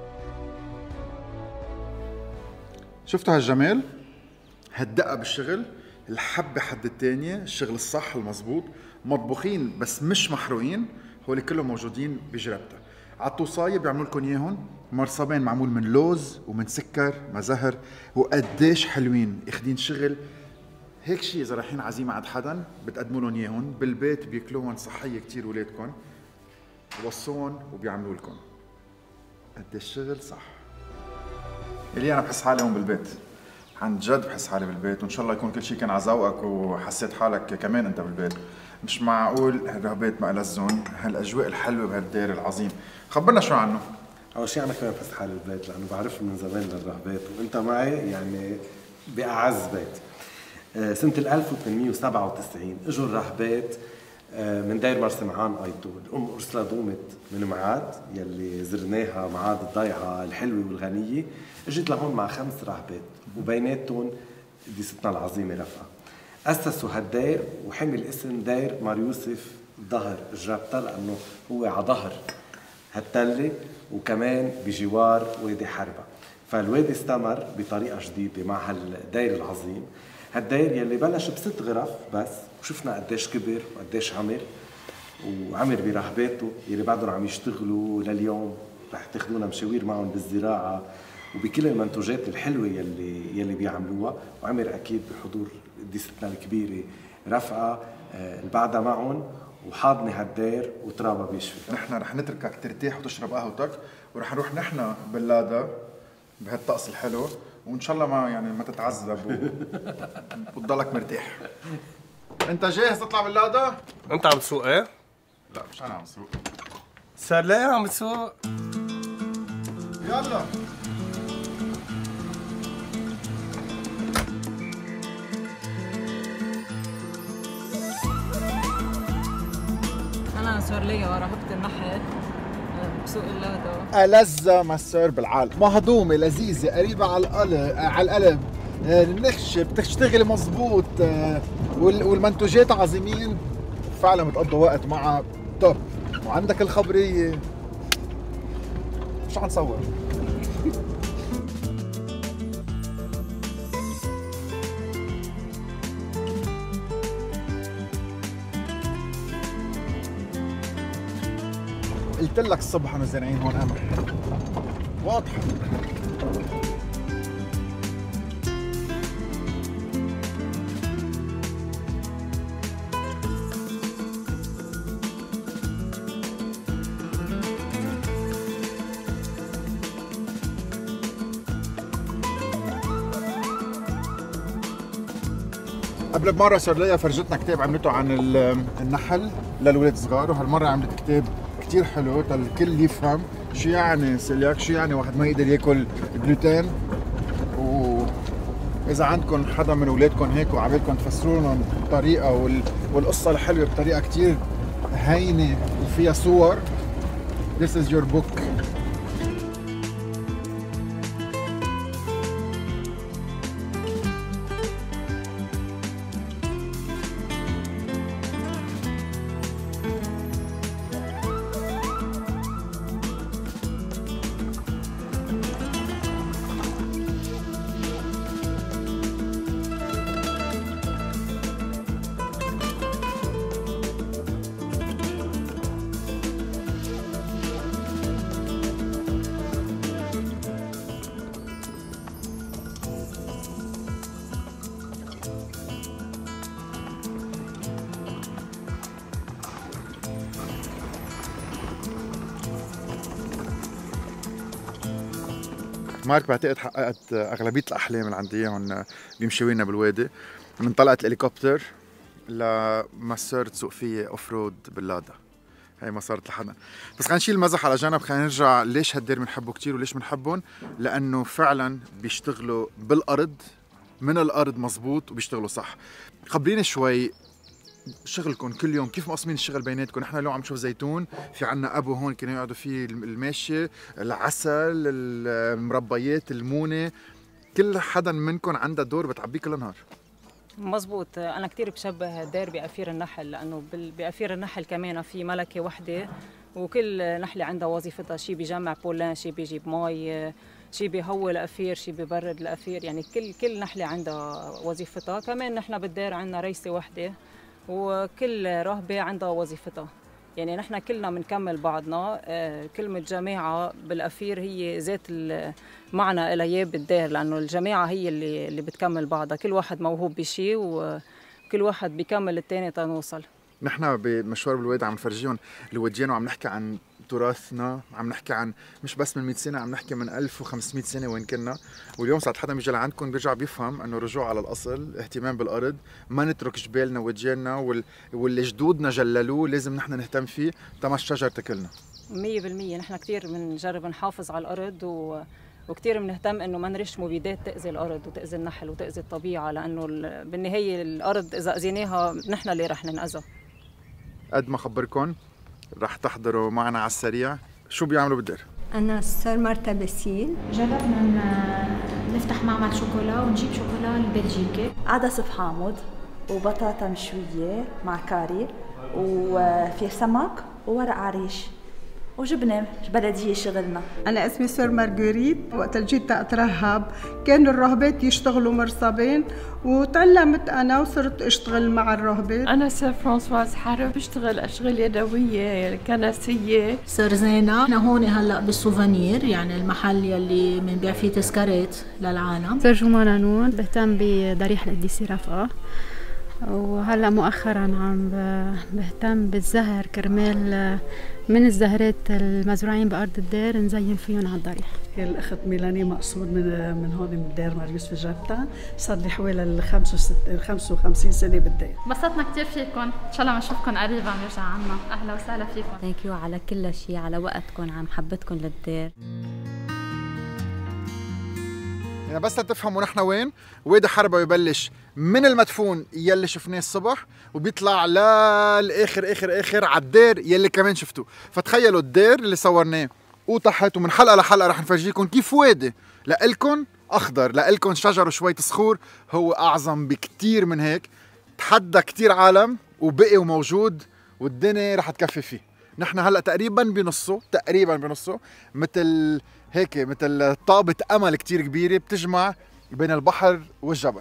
شفتوا هالجمال؟ هالدقه بالشغل، الحبه حد الثانيه، الشغل الصح المزبوط، مطبوخين بس مش محروقين. هول كلهم موجودين بجربتها. على الطوصايه بيعملوا لكم اياهم مرصبين معمول من لوز ومن سكر مزهر، وقديش حلوين اخدين شغل. هيك شيء اذا رايحين عزيمه عند حدا بتقدموا لهم اياهم، بالبيت بياكلوهم صحيه كثير ولادكم، بوصوهم وبيعملوا لكم. قديش شغل صح. اللي انا بحس حالي هون بالبيت، عن جد بحس حالي بالبيت، وان شاء الله يكون كل شيء كان على ذوقك وحسيت حالك كمان انت بالبيت. مش معقول هالرهبات ما ألزون، هالاجواء الحلوه بهالدير العظيم. خبرنا شو عنه. اول شيء انا كمان بحس حالي بالبيت لانه بعرف من زمان للرهبات، وانت معي يعني باعز بيت. سنه 1897 اجوا الرهبات من دير مرسمعان ايتو. الام ارسلا دومت من معاد يلي زرناها، معاد الضيعه الحلوه والغنيه، اجت لهون مع 5 رهبات وبيناتهم قديستنا العظيمه رفقه. اسسوا هالدير وحمل اسم دير مار يوسف ظهر الجربتة لانه هو على ظهر هالتله وكمان بجوار وادي حربه. فالوادي استمر بطريقه جديده مع هالدير العظيم. هالدير يلي بلش ب6 غرف بس، وشفنا قديش كبر وقديش عمر برهباته يلي بعدهم عم يشتغلوا لليوم. رح تاخذونا مشاوير معهم بالزراعه وبكل المنتوجات الحلوه يلي بيعملوها، وعمر اكيد بحضور قديستنا الكبيره رفقه اللي بعدها معهم وحاضنه هالدير وترابها بيشفي. نحن رح نتركك ترتاح وتشرب قهوتك، ورح نروح نحن باللادا بهالطقس الحلو، وان شاء الله ما تتعذب وتضلك مرتاح. انت جاهز تطلع باللادا؟ انت عم تسوق ايه؟ لا مش انا عم اسوق. صار ليه عم تسوق؟ يلا. أنا صار لي رهبت النحل بسوق اللادا. ألذ مسار بالعالم، مهضومة لذيذة قريبة على القلب، النخشة بتشتغل مزبوط، والمنتوجات عظيمين، فعلا بتقضوا وقت معها توب. وعندك الخبرية، مش عم نصور. قلت لك الصبح انه زارعين هون قمح، واضحة. قبل بمرة صار ليا فرجتنا كتاب عملته عن النحل للولاد الصغار، وهالمرة عملت كتاب كتير حلو الكل يفهم شو يعني سيلياك، شو يعني واحد ما يقدر ياكل جلوتين. وإذا عندكم حدا من أولادكم هيك وعبالكم تفسروا لهم بطريقة والقصة الحلوة بطريقة كتير هينة وفيها صور، this is your book. مارك بعتقد حققت اغلبيه الاحلام اللي عندي اياهم بمشاويرنا بالوادي، من طلعت الهليكوبتر لما صرت تسوق فيي اوف رود باللادا. هي ما صارت لحدا. بس خلينا نشيل المزح على جنب، خلينا نرجع ليش هالدير بنحبه كثير وليش بنحبهم؟ لانه فعلا بيشتغلوا بالارض، من الارض مزبوط، وبيشتغلوا صح. خبريني شوي شغلكم كل يوم، كيف مقسمين الشغل بيناتكم؟ نحن اليوم عم نشوف زيتون، في عنا ابو هون كانوا يقعدوا فيه الماشيه، العسل، المربيات، المونه، كل حدا منكم عنده دور بتعبيه كل نهار. مزبوط. أنا كتير بشبه دير بأفير النحل، لأنه بأفير النحل كمان في ملكة وحدة، وكل نحلة عندها وظيفتها، شي بيجمع بولان، شي بيجيب مي، شي بيهوي الأفير، شي بيبرد الأفير، يعني كل نحلة عندها وظيفتها. كمان نحن بالدير عندنا ريسة وحدة، وكل رهبة عندها وظيفتها. يعني نحن كلنا بنكمل بعضنا. كلمة جماعة بالأخير هي ذات المعنى إلها إياه بالدار، لأنه الجماعة هي اللي بتكمل بعضها، كل واحد موهوب بشيء وكل واحد بيكمل الثاني تنوصل. نحن بمشوار بالوادي عم نفرجيهم الوديان وعم نحكي عن تراثنا، عم نحكي عن مش بس من 100 سنة، عم نحكي من 1500 سنة وين كنا. واليوم ساعة حدا بيجي لعندكم بيرجع بيفهم انه رجوع على الاصل، اهتمام بالارض، ما نترك جبالنا ودياننا واللي جدودنا جللوه لازم نحن نهتم فيه تما الشجر تاكلنا. 100% نحن كثير بنجرب نحافظ على الارض وكثير بنهتم انه ما نرش مبيدات تاذي الارض وتاذي النحل وتاذي الطبيعه، لانه بالنهايه الارض اذا اذيناها نحن اللي رح ننأذى. قد ما خبركم رح تحضروا معنا على السريع شو بيعملوا بالدار. أنا ستار مارتا باسيل. جربنا نفتح معمل شوكولا ونجيب شوكولا البلجيكي. عدس بحامض وبطاطا مشوية مع كاري وفي سمك وورق عريش وجبنة بلدية شغلنا. أنا اسمي سور مارغوريت. وقت جيت أترهب كانوا الراهبات يشتغلوا مرصبين وتعلمت أنا وصرت أشتغل مع الراهبات. أنا سور فرانسواز حرب، بشتغل أشغال يدوية كنسية. سور زينة. أنا هون هلأ بالسوفانير، يعني المحل يلي بنبيع فيه تذكارات للعالم. سور جمانة نون، بهتم بضريح القديسة رفقة، وهلا مؤخرا عم بهتم بالزهر كرمال من الزهرات المزروعين بارض الدير نزين فيهم على الضريح. الاخت ميلاني مقصود من هون من دير ماريوس في جابتا، صار لي حوالي 55 سنه بالدير. انبسطنا كثير فيكم، ان شاء الله بنشوفكم قريبا بنرجع عنا. اهلا وسهلا فيكم. ثانك يو على كل شيء، على وقتكم، على محبتكم للدير. يعني بس لتفهموا نحن وين، وادي حربة ببلش من المدفون يلي شفناه الصبح وبيطلع للاخر اخر اخر على الدير يلي كمان شفتوه. فتخيلوا الدير اللي صورناه وتحت، ومن حلقة لحلقة رح نفرجيكم كيف وادي لإلكن أخضر، لإلكن شجر وشوية صخور هو أعظم بكتير من هيك. تحدى كتير عالم وبقي وموجود والدنيا رح تكفي فيه. نحن هلأ تقريبا بنصه، مثل هيك، مثل طابة أمل كتير كبيرة بتجمع بين البحر والجبل.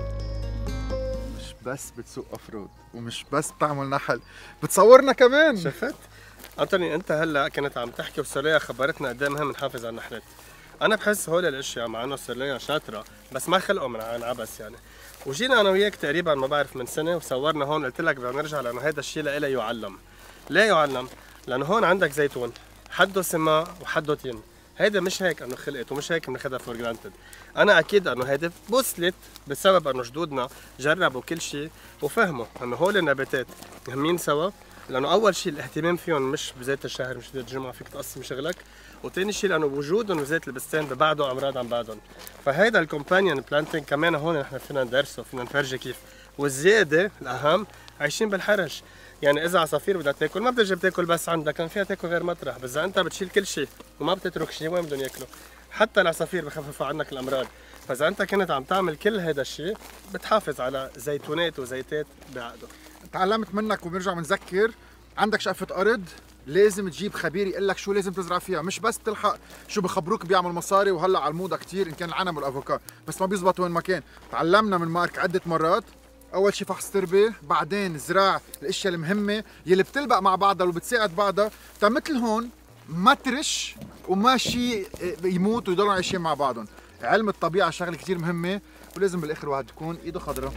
مش بس بتسوق أفرود ومش بس بتعمل نحل، بتصورنا كمان. شفت؟ أنطوني أنت هلا كنت عم تحكي وسوريا خبرتنا قد ايه مهم نحافظ على النحلات. أنا بحس هول الأشياء مع إنه سوريا شاطرة بس ما خلقوا من عن عبس يعني. وجينا أنا وياك تقريبا ما بعرف من سنة وصورنا هون، قلت لك بدنا نرجع لأنه هذا الشيء لإله يعلم. ليه يعلم؟ لأنه هون عندك زيتون حده سما وحده تين. هيدا مش هيك انه خلقت ومش هيك بناخذها فور جرانتد. انا اكيد انه هيدا وصلت بسبب انه جدودنا جربوا كل شيء وفهموا انه هول النباتات مهمين سوا، لانه اول شيء الاهتمام فيهم مش بذات الشهر، مش بذات الجمعه فيك تقسم شغلك، وثاني شيء لانه وجودهم بذات البستان ببعدوا امراض عن بعضهم. فهيدا الكومبانيون بلانتينج كمان هون نحن فينا ندرسه، فينا نفرجي كيف. والزياده الاهم عايشين بالحرج، يعني اذا عصافير بدها تاكل ما بتجي بتاكل بس عندك، كان فيها تاكل غير مطرح، بس اذا انت بتشيل كل شيء وما بتترك شيء وين بدهم ياكلوا؟ حتى العصافير بخففوا عنك الامراض، فاذا انت كنت عم تعمل كل هذا الشيء بتحافظ على زيتونات وزيتات بعقده. تعلمت منك وبنرجع بنذكر، عندك شقفة أرض لازم تجيب خبير يقول لك شو لازم تزرع فيها، مش بس تلحق شو بخبروك بيعمل مصاري. وهلا على الموضة كثير ان كان العنب والافوكا، بس ما بيزبط وين ما كان. تعلمنا من مارك عدة مرات، اول شيء فحص تربه، بعدين زراع الاشياء المهمه يلي بتلبق مع بعضها وبتساعد بعضها، مثل هون ما ترش وما شيء يموت ويضلوا عايشين مع بعضهم. علم الطبيعه شغله كثير مهمه، ولازم بالاخر واحد يكون ايده خضراء.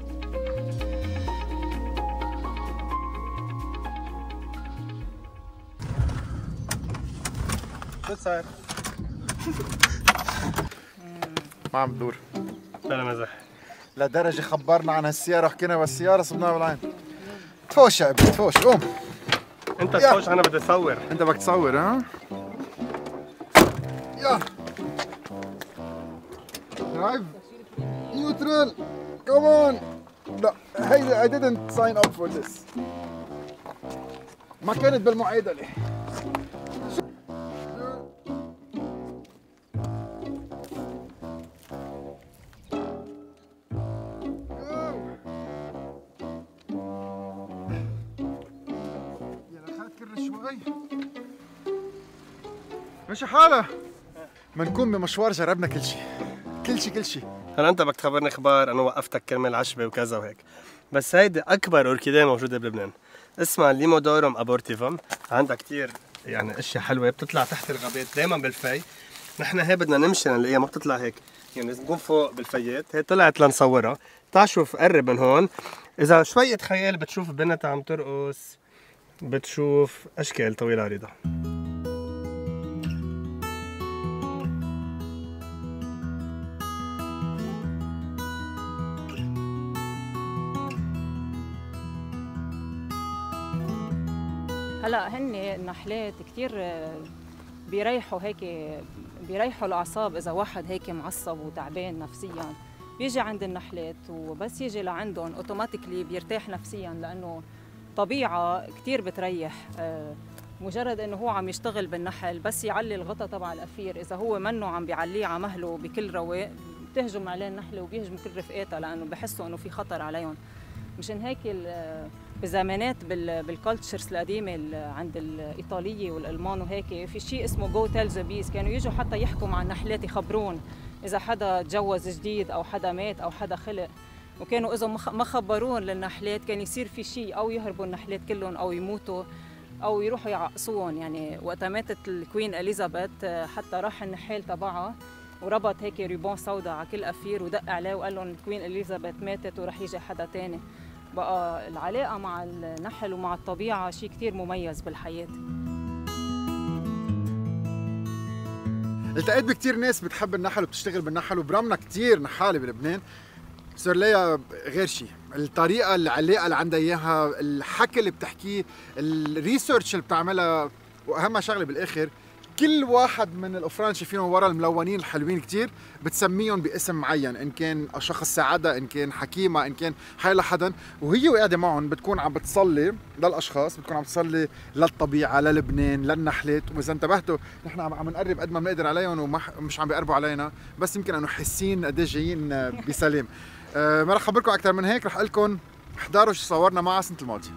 شو صار؟ ما عم بدور. بلا مزح. لدرجه خبرنا عن هالسياره وحكينا بالسياره صبناها بالعين. تفوش يا ابني تفوش، قوم. انت تفوش، انا بدي اصور. انت بدك تصور ها؟ يا درايف نيوترال كمان. لا هيدا I didn't sign up for this. ما كانت بالمعادله. ماشي حالة. منكون بمشوار جربنا كل شيء كل شيء. هلا انت بدك تخبرني اخبار انه وقفتك كرمال عشبه وكذا وهيك، بس هيدي اكبر اوركيديه موجوده بلبنان. اسمها ليمودورم ابورتيفم. عندها كتير يعني اشياء حلوه بتطلع تحت الغابات دائما بالفي. نحن هي بدنا نمشي لنلاقيها، ما بتطلع هيك يعني لازم نكون فوق بالفيات. هي طلعت لنصورها. تعال شوف قرب من هون. اذا شويه خيال بتشوف بنت عم ترقص، بتشوف اشكال طويله عريضه. هلا هن النحلات كثير بيريحوا هيك، بيريحوا الاعصاب. اذا واحد هيك معصب وتعبان نفسيا بيجي عند النحلات، وبس يجي لعندهم اوتوماتيكلي بيرتاح نفسيا، لانه طبيعه كثير بتريح. مجرد انه هو عم يشتغل بالنحل، بس يعلي الغطا تبع القفير، اذا هو منه عم بيعليه على مهله بكل رواق بتهجم عليه النحله وبيهجموا كل رفقاتها، لانه بحسوا انه في خطر عليهم. مشان هيك بزمانات بالكالتشرز القديمه عند الايطاليه والالمان وهيك في شيء اسمه جو تيل ذا بيز، كانوا يجوا حتى يحكوا مع النحلات يخبرون اذا حدا تجوز جديد او حدا مات او حدا خلق. وكانوا اذا ما خبرون للنحلات كان يصير في شيء، او يهربوا النحلات كلهم او يموتوا او يروحوا يعقصوهم. يعني وقت ماتت الكوين اليزابيث حتى راح النحال تبعها وربط هيك ريبون سوداء على كل قفير ودق عليه وقال لهم الكوين اليزابيث ماتت ورح يجي حدا تاني. بقى العلاقة مع النحل ومع الطبيعة شيء كتير مميز بالحياة. التقيت بكتير ناس بتحب النحل وبتشتغل بالنحل، وبرمنا كتير نحالة بلبنان صار ليها غير شيء. الطريقة العلاقة اللي عندها اياها، الحكي اللي بتحكيه، الريسيرش اللي بتعملها، واهم شغلة بالاخر كل واحد من الافران شايفينهم ورا الملونين الحلوين كتير بتسميهم باسم معين، ان كان شخص سعاده، ان كان حكيمه، ان كان حي حدا، وهي وقاعده معهم بتكون عم بتصلي للاشخاص، بتكون عم تصلي للطبيعه، للبنان، للنحلات. واذا انتبهتوا نحن عم نقرب قد ما بنقدر عليهم ومش عم بيقربوا علينا، بس يمكن انه حاسين قد ايه جايين بسلام. ما رح اخبركم اكثر من هيك، رح اقول لكم احضروا شو صورنا معها السنه الماضيه.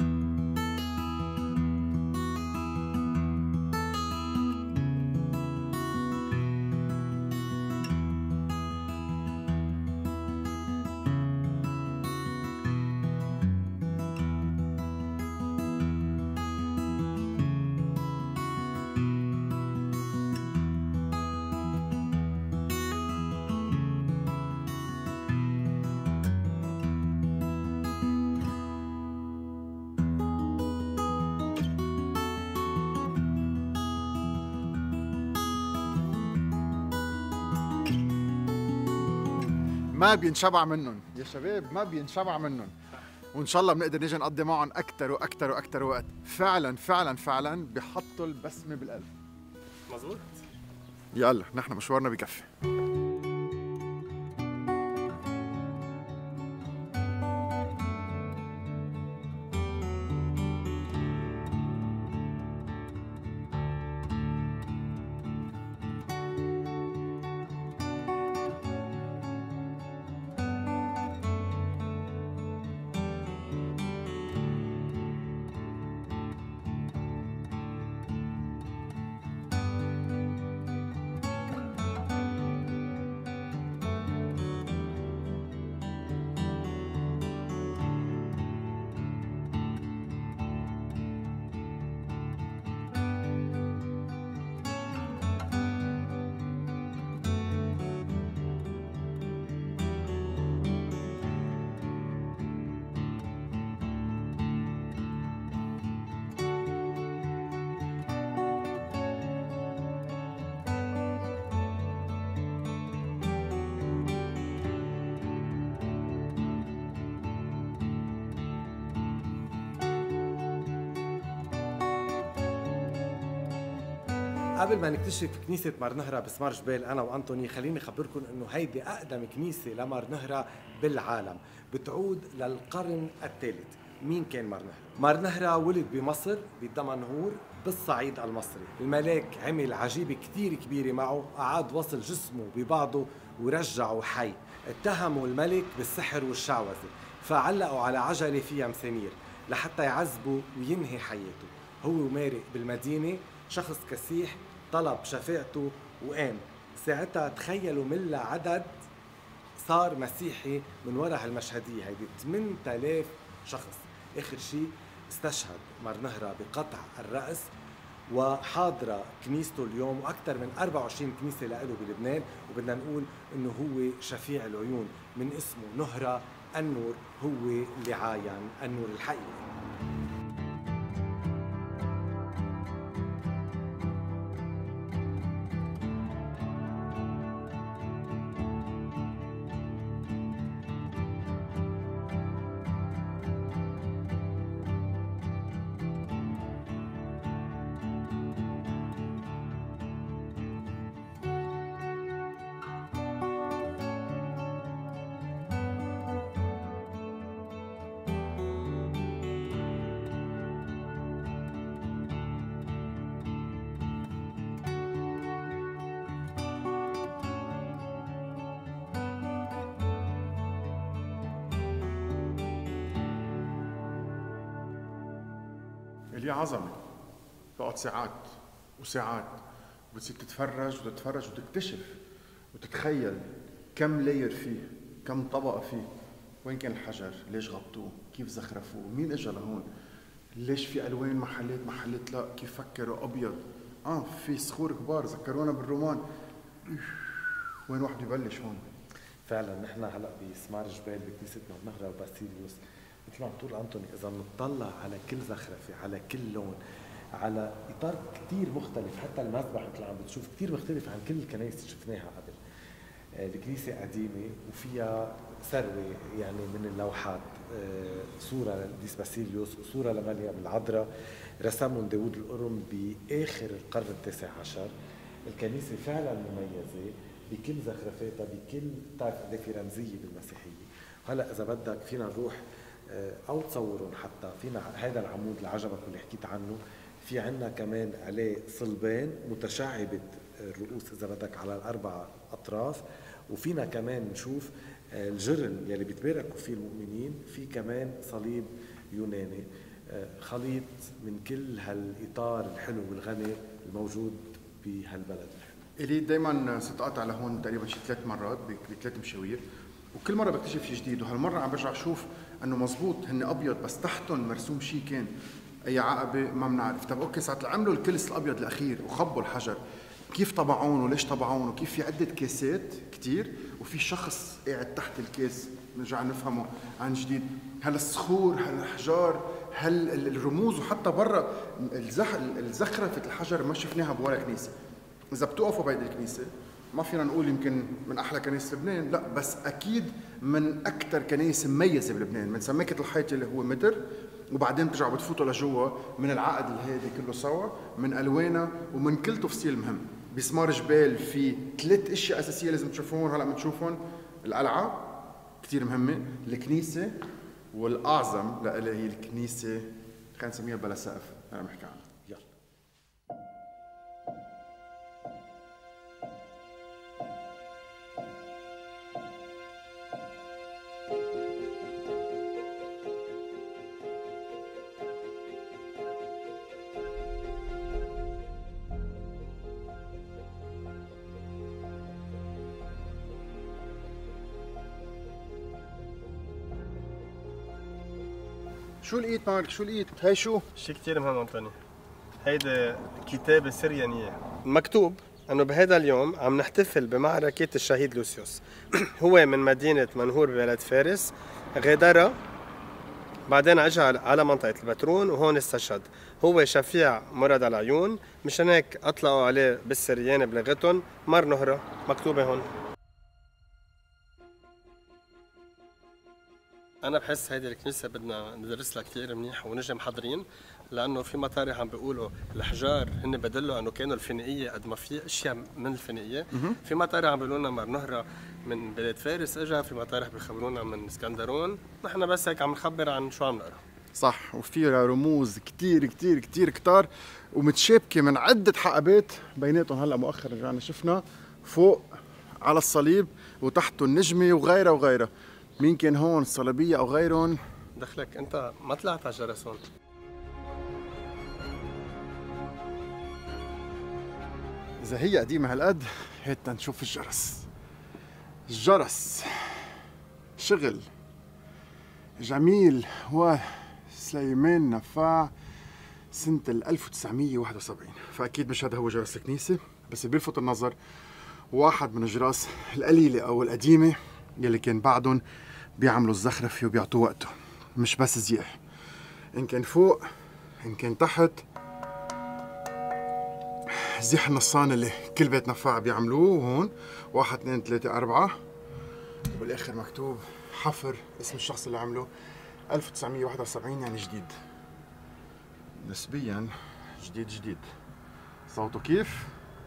ما بينشبع منهم يا شباب، ما بينشبع منهم، وان شاء الله بنقدر نيجي نقضي معهم اكثر واكثر واكثر وقت. فعلا فعلا فعلا بحطوا البسمه بالقلب. مزبوط. يلا نحن مشوارنا بكفي. قبل ما نكتشف كنيسة مرنهرة بسمار جبال أنا وأنطوني، خليني أخبركم إنه هيدي أقدم كنيسة لمرنهرة بالعالم، بتعود للقرن الثالث. مين كان مرنهرة؟ مرنهرة ولد بمصر بدمنهور بالصعيد المصري. الملاك عمل عجيبة كتير كبيرة معه، أعاد وصل جسمه ببعضه ورجعه حي. اتهموا الملك بالسحر والشعوذة، فعلقوا على عجلة فيها مسامير لحتى يعذبوا وينهي حياته. هو ومارق بالمدينة، شخص كسيح طلب شفاعته وقام. ساعتها تخيلوا من عدد صار مسيحي من وراء هالمشهدية هيدي 8000 شخص. آخر شيء استشهد مرنهرة بقطع الرأس، وحاضرة كنيسته اليوم وأكثر من 24 كنيسة له بلبنان، وبدنا نقول إنه هو شفيع العيون، من اسمه نهرة النور، هو اللي عاين النور الحقيقي. اللي عظمه تقعد ساعات وساعات وبتصير تتفرج وتتفرج وتكتشف وتتخيل كم لاير فيه، كم طبقه فيه، وين كان الحجر، ليش غطوه، كيف زخرفوه، مين اجى لهون، ليش في الوان محلات لا، كيف فكروا ابيض، في صخور كبار ذكرونا بالرومان، وين واحد يبلش هون؟ فعلا نحن هلا بسمار جبال بكنيسة مرنهرة وباسيليوس، مثل ما عم تقول أنطوني، إذا بنطلع على كل زخرفة، على كل لون، على إطار كتير مختلف، حتى المذبح مثل عم بتشوف كتير مختلف عن كل الكنائس اللي شفناها قبل. الكنيسة قديمة وفيها ثروة يعني من اللوحات، صورة للقديس باسيليوس وصورة لمريم العذراء رسمهم داوود القرم بآخر القرن التاسع عشر. الكنيسة فعلا مميزة بكل زخرفاتها، بكل بتعرف قد في رمزية بالمسيحية. هلا إذا بدك فينا نروح أو تصورهم، حتى فينا هذا العمود اللي عجبك واللي حكيت عنه، في عنا كمان عليه صلبان متشعبة الرؤوس إذا بدك على الأربع أطراف، وفينا كمان نشوف الجرن يلي بيتباركوا فيه المؤمنين، في كمان صليب يوناني، خليط من كل هالإطار الحلو والغني الموجود بهالبلد الحلو. إلي دايما ستقاطع لهون تقريبا شي 3 مرات بثلاث مشاوير، وكل مره بكتشف شيء جديد، وهالمره عم برجع اشوف انه مزبوط هن ابيض بس تحتهم مرسوم شيء كان اي عقبه ما بنعرف. طب اوكي ساعه عملوا الكلس الابيض الاخير وخبوا الحجر، كيف طبعون وليش طبعون، وكيف في عده كاسات كتير وفي شخص قاعد تحت الكاس، نرجع نفهمه عن جديد. هل الصخور، هل الاحجار، هل الرموز، وحتى برا الزخرفه الحجر ما شفناها بولا كنيسه. اذا بتوقفوا بهيدي الكنيسه ما فينا نقول يمكن من احلى كنائس لبنان، لا بس اكيد من اكثر كنائس مميزه بلبنان، من سماكه الحيط اللي هو متر، وبعدين بترجعوا بتفوتوا لجوا من العقد الهادي كله سوا، من الوانه ومن كل تفصيل مهم. بسمار جبال في 3 اشياء اساسيه لازم تشوفوهم، هلا بنشوفهم. القلعه كثير مهمه، الكنيسه، والاعظم لإلي هي الكنيسه خلينا نسميها بلا سقف انا بحكي عنها. شو لقيت مارك؟ شو لقيت؟ هاي شو؟ شيء كثير مهم أنطوني. هيدا كتابة سريانية، مكتوب انه بهذا اليوم عم نحتفل بمعركة الشهيد لوسيوس. هو من مدينة منهور ببلد فارس، غادرها بعدين اجى على منطقة البترون وهون استشهد. هو شفيع مرض العيون، مشان هيك اطلقوا عليه بالسريان بلغتهم مرنهرة، مكتوبة هون. أنا بحس هيدي الكنيسة بدنا ندرسها كثير منيح ونجي محضرين، لأنه في مطارح عم بيقولوا الأحجار هن بدلوا أنه كانوا الفينيقية قد ما في أشياء من الفينيقية، في مطارح عم بيقولوا لنا مرنهرة من بلاد فارس إجا، في مطارح بيخبرونا من اسكندرون، نحن بس هيك عم نخبر عن شو عم نقرا. صح، وفيها رموز كتير كتير كتير كتار ومتشابكة من عدة حقبات بيناتهم. هلا مؤخرا رجعنا شفنا فوق على الصليب وتحته النجمة وغيرها وغيرها. مين كان هون؟ الصليبية أو غيرهم؟ دخلك أنت ما طلعت على الجرس هون. إذا هي قديمة هالقد هات نشوف الجرس. الجرس شغل جميل سليمان نفاع سنة 1971، فأكيد مش هذا هو جرس الكنيسة، بس بيلفت النظر واحد من الجراس القليلة أو القديمة يلي كان بعدهم بيعملوا الزخرفة وبيعطوا وقته، مش بس زياح، إن كان فوق إن كان تحت. زيح النصان اللي كل بيت نفاع بيعملوه هون 1 2 3 4، وبالآخر مكتوب حفر اسم الشخص اللي عمله 1971، يعني جديد نسبيا، جديد. صوته كيف؟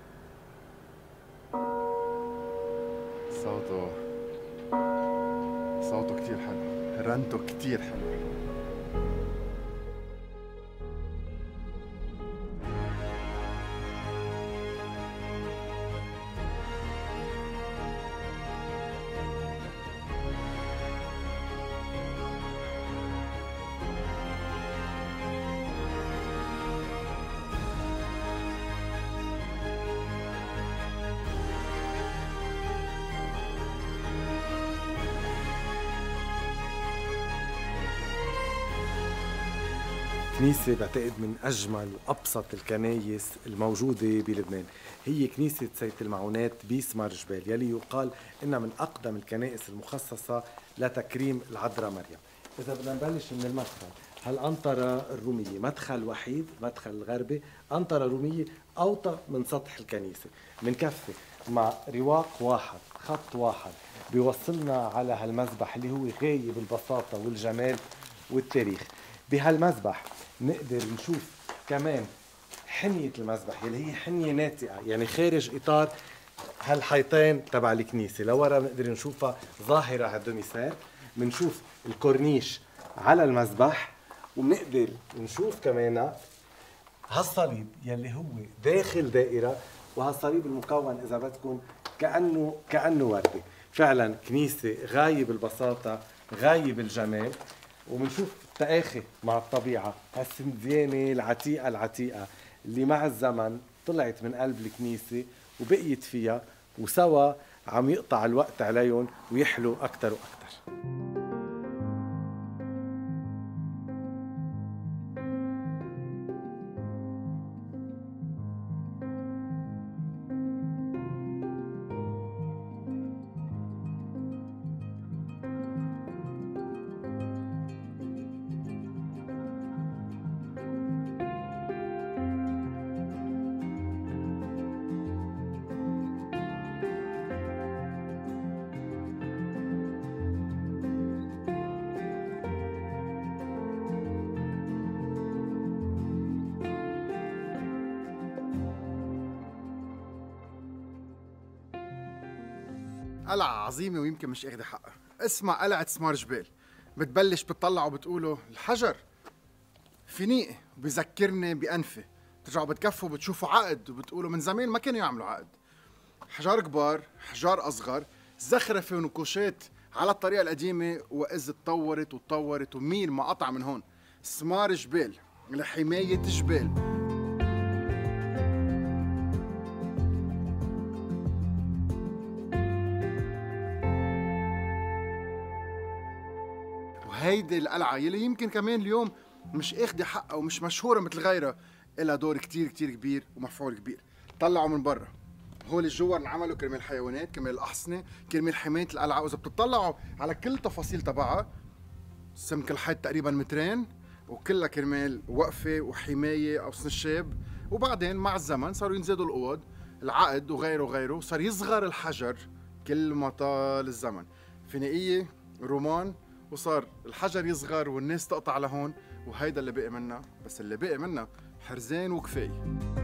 صوته كتير حلو، رنته كتير حلو. كنيسة بعتقد من أجمل وأبسط الكنايس الموجودة بلبنان، هي كنيسة سيدة المعونات بسمار جبال، يلي يقال إنها من أقدم الكنائس المخصصة لتكريم العذراء مريم. إذا بدنا نبلش من المدخل، هالقنطرة الرومية مدخل وحيد، مدخل الغربي، قنطرة رومية أوطى من سطح الكنيسة، من كفة مع رواق واحد، خط واحد بيوصلنا على هالمذبح اللي هو غاية بالبساطة والجمال والتاريخ. بهالمذبح نقدر نشوف كمان حنية المذبح يلي هي حنية ناتئة، يعني خارج إطار هالحيطين تبع الكنيسة، لورا بنقدر نشوفها ظاهرة هالدوميسار، بنشوف الكورنيش على المذبح، وبنقدر نشوف كمان هالصليب يلي هو داخل دائرة، وهالصليب المكون إذا بدكم كأنه وردة. فعلا كنيسة غاية بالبساطة، غاية بالجمال، وبنشوف تآخي مع الطبيعة، هالسنديانة العتيقة اللي مع الزمن طلعت من قلب الكنيسة وبقيت فيها، وسوا عم يقطع الوقت عليهم ويحلو أكتر وأكتر. قلعة عظيمة ويمكن مش اخذة حقها، اسمها قلعة سمار جبال. بتبلش بتطلعوا بتقولوا الحجر فينيقي وبذكرني بأنفي، بترجعوا بتكفوا بتشوفوا عقد وبتقولوا من زمان ما كانوا يعملوا عقد. حجار كبار، حجار أصغر، زخرفة ونقوشات على الطريقة القديمة، وإذ تطورت ومين ما قطع من هون. سمار جبال لحماية جبال. وهيدي القلعة يلي يمكن كمان اليوم مش اخدة حقها ومش مشهورة مثل غيرها، إلها دور كتير كبير ومفعول كبير. طلعوا من برا، هول الجوار انعملوا كرمال الحيوانات، كرمال الأحصنة، كرمال حماية القلعة، وإذا بتطلعوا على كل تفاصيل تبعها، سمك الحيط تقريبا 2 متر، وكلها كرمال وقفة وحماية أو الشاب. وبعدين مع الزمن صاروا ينزادوا الأوض، العقد وغيره، صار يصغر الحجر كل ما طال الزمن. فينيقية، رومان، وصار الحجر يصغر والناس تقطع لهون، وهيدا اللي بقي منها، بس اللي بقي منها حرزان وكفاية.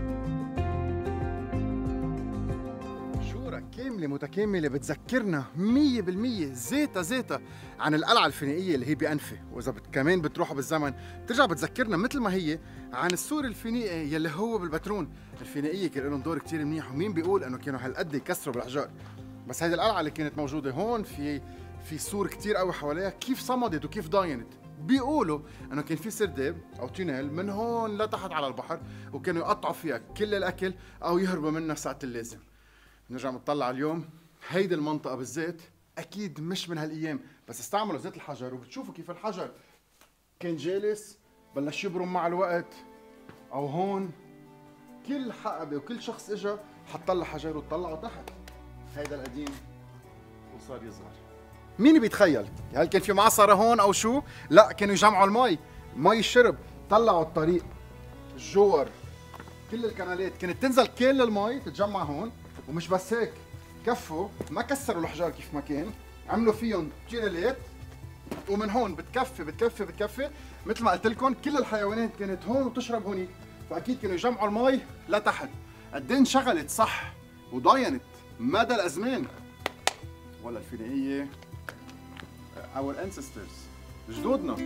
صورة كاملة متكاملة بتذكرنا 100% ذاتها عن القلعة الفينيقية اللي هي بأنفة، وإذا كمان بتروحوا بالزمن بترجع بتذكرنا مثل ما هي عن السور الفينيقي يلي هو بالبترون. الفينيقية كان لهم دور كتير منيح، ومين بيقول إنه كانوا هالقد يكسروا بالأحجار. بس هيدي القلعة اللي كانت موجودة هون في سور كتير قوي حواليها، كيف صمدت وكيف ضاينت. بيقولوا انه كان في سرداب او تونيل من هون لتحت على البحر، وكانوا يقطعوا فيها كل الاكل او يهربوا منها ساعة اللازم. نرجع نطلع اليوم، هيدي المنطقة بالذات اكيد مش من هالايام، بس استعملوا زيت الحجر، وبتشوفوا كيف الحجر كان جالس بلش يبرم مع الوقت، او هون كل حقبه وكل شخص اجى حط له حجر وطلعه تحت. هيدا القديم وصار يصغر. مين بيتخيل؟ هل كان في معصره هون او شو؟ لا، كانوا يجمعوا المي، مي الشرب، طلعوا الطريق، الجور، كل الكنالات كانت تنزل كل المي تتجمع هون. ومش بس هيك، كفوا ما كسروا الحجار كيف ما كان، عملوا فيهم تينالات، ومن هون بتكفي بتكفي بتكفي. مثل ما قلت لكم كل الحيوانات كانت هون وتشرب هونيك، فاكيد كانوا يجمعوا المي لتحت. قد ايه انشغلت صح وضاينت مدى الازمان. ولا الفينيقيه our ancestors، جدودنا.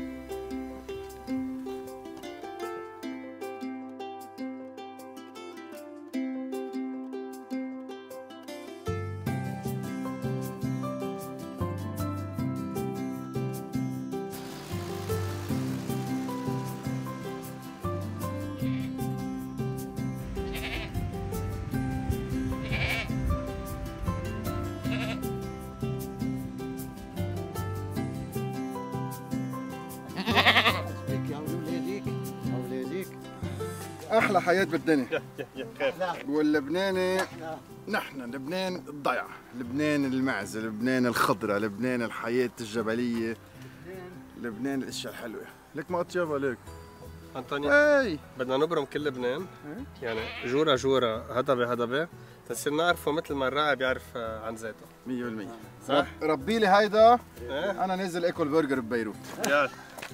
احلى حياه بالدنيا. واللبناني نحن لبنان الضيعه، لبنان المعزه، لبنان الخضره، لبنان الحياه الجبليه، لبنان الاشياء الحلوه. لك ما اطيبها لك انطونيو. بدنا نبرم كل لبنان، يعني جوره جوره، هضبه هضبه، تصير نعرفه مثل ما الراعي بيعرف عن ذاته 100%. صح؟ ربي لي هيدا. انا نازل اكل برجر ببيروت. يلا.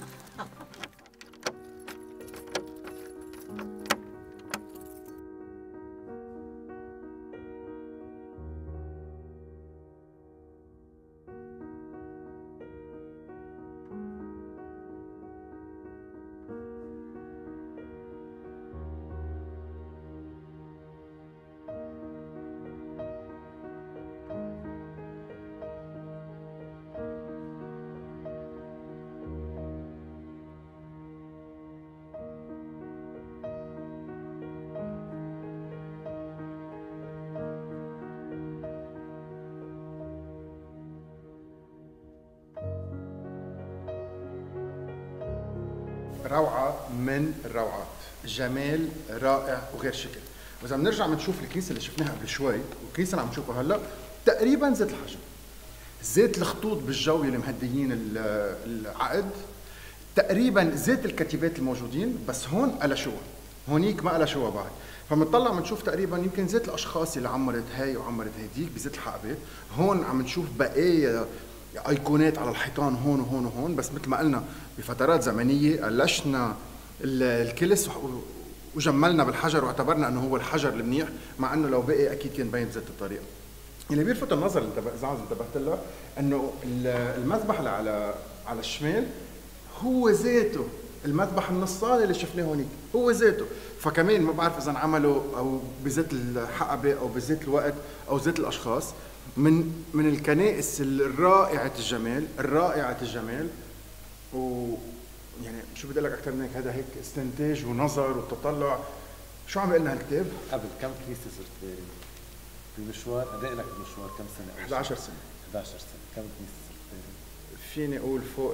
روعة من الروعات، جمال رائع وغير شكل. وإذا بنرجع بنشوف الكنيسة اللي شفناها قبل شوي والكنيسة اللي عم نشوفها هلا تقريبا زيت الحجم، زيت الخطوط بالجو اللي مهديين العقد، تقريبا زيت الكتيبات الموجودين، بس هون قلشوها، هونيك ما قلشوها بعد. فبنطلع بنشوف تقريبا يمكن زيت الاشخاص اللي عمرت هاي وعمرت هيديك بزيت الحقبه. هون عم نشوف بقايا ايقونات على الحيطان هون وهون وهون، بس مثل ما قلنا بفترات زمنيه قلشنا الكلس وجملنا بالحجر واعتبرنا انه هو الحجر المنيح، مع انه لو بقي اكيد كان باين بذات الطريقه. اللي بيلفت النظر اللي اذا انتبهت له انه المذبح اللي على الشمال هو ذاته المذبح النصالي اللي شفناه هونيك، هو ذاته. فكمان ما بعرف اذا عملوا او بزيت الحقبه او بزيت الوقت او زيت الاشخاص، من الكنائس الرائعه الجمال، الرائعه الجمال. ويعني شو بدي لك اكثر من هيك؟ هذا هيك استنتاج ونظر وتطلع. شو عم بيقول لنا هالكتاب؟ قبل كم كنيسه زرت بمشوار؟ اداء لك المشوار كم سنه؟ 11 سنه. 11 سنه، كم كنيسه زرت؟ فيني اقول فوق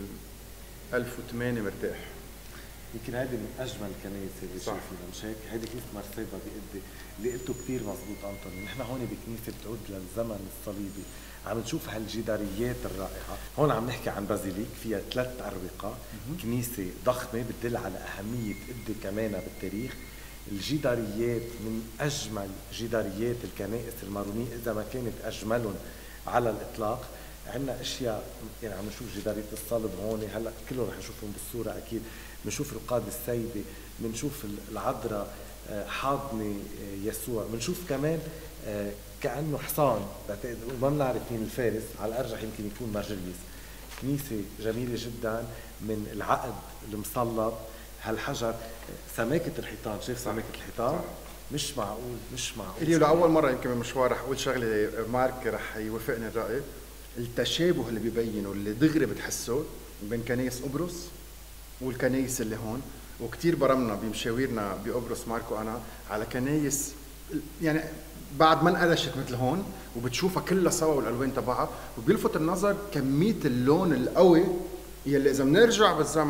1008 مرتاح. يمكن هذه من اجمل الكنائس اللي شايفينها، مش هيك؟ هيدي كنيسه مرسيبا بقدي اللي قلته كثير مزبوط انطوني. نحن هون بكنيسه بتعود للزمن الصليبي، عم نشوف هالجداريات الرائعه. هون عم نحكي عن بازيليك فيها 3 أروقة، كنيسه ضخمه بتدل على اهميه قدي كمان بالتاريخ. الجداريات من اجمل جداريات الكنائس المارونيه، اذا ما كانت اجملهم على الاطلاق. عندنا اشياء يعني عم نشوف جداريه الصلب هون، هلا كلهم رح نشوفهم بالصوره اكيد. بنشوف رقاد السيده، بنشوف العذراء حاضنه يسوع، بنشوف كمان كانه حصان، بعتقد وما بنعرف مين الفارس، على الارجح يمكن يكون مارجريس. كنيسه جميله جدا من العقد المصلب، هالحجر، سماكه الحيطان، شايف سماكه الحيطان؟ مش معقول، مش معقول. اليوم لاول مره يمكن بالمشوار رح اقول شغله، مارك رح يوافقني الراي، التشابه اللي بيبينه اللي دغري بتحسه بين كنايس قبرص والكنايس اللي هون. وكثير برمنا بمشاويرنا بقبرص مارك وانا على كنايس يعني بعد ما انقلشت مثل هون، وبتشوفها كلها سوا والالوان تبعها، وبيلفت النظر كميه اللون القوي يلي اذا بنرجع بالزمن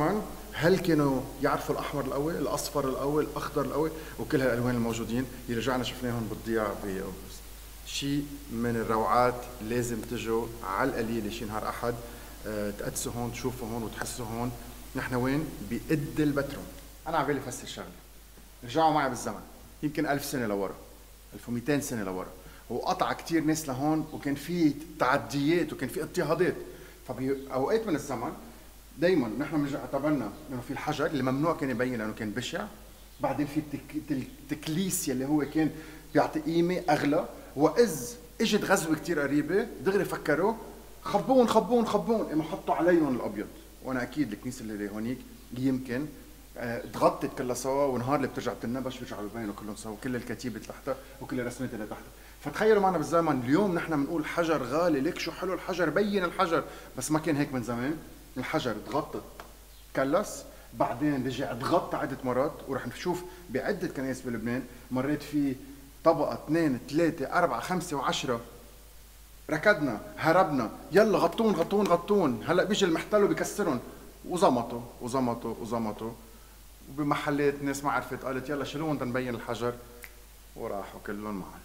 هل كانوا يعرفوا الاحمر الاول، الاصفر الاول، الاخضر الاول، وكل هالالوان الموجودين اللي رجعنا شفناهم بالضيعه بقبرص. شيء من الروعات لازم تجوا على القليله شي نهار احد، تقدسوا هون، تشوفوا هون وتحسوا هون. نحن وين؟ بقد البترون. انا على بالي افسر شغله، رجعوا معي بالزمن يمكن 1000 سنه لورا، 1200 سنه لورا، وقطع كثير ناس لهون، وكان في تعديات وكان في اضطهادات. فبأوقات من الزمن دائما نحن اعتبرنا انه في الحجر اللي ممنوع كان يبين لانه كان بشع، بعدين في التكليسيا اللي هو كان بيعطي قيمه اغلى، واذ اجت غزوه كثير قريبه دغري فكروا خبون خبون خبون، قاموا حطوا عليهم الابيض. وانا اكيد الكنيسه اللي هونيك يمكن تغطت كلها سوا، ونهار اللي بترجع بتنبش بيرجعوا بيبينوا كلهم سوا، كل الكتيبه تحتها وكل الرسمات اللي تحتها. فتخيلوا معنا بالزمن، اليوم نحن بنقول حجر غالي، ليك شو حلو الحجر، بين الحجر، بس ما كان هيك من زمان. الحجر تغطت كلس، بعدين رجع تغطى عده مرات، ورح نشوف بعده كنائس بلبنان مريت في طبقه 2 3 4 5 و10، ركضنا هربنا، يلا غطون غطون غطون، هلا بيجي المحتل وبكسرهم، وزمطوا وزمطوا وزمطوا، وبمحلات ناس ما عرفت قالت يلا شيلوهم تنبين الحجر، وراحوا كلهم معنا.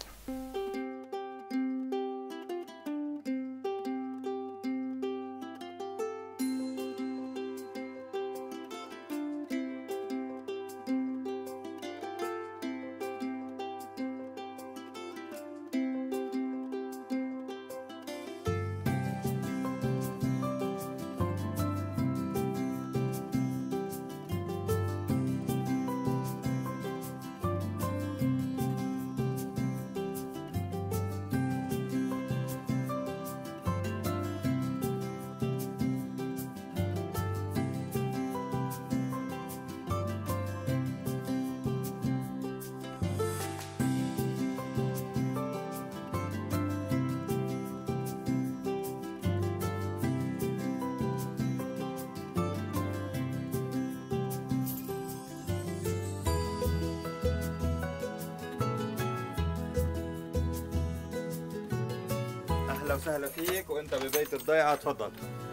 اهلا وسهلا فيك وانت ببيت الضيعه، تفضل.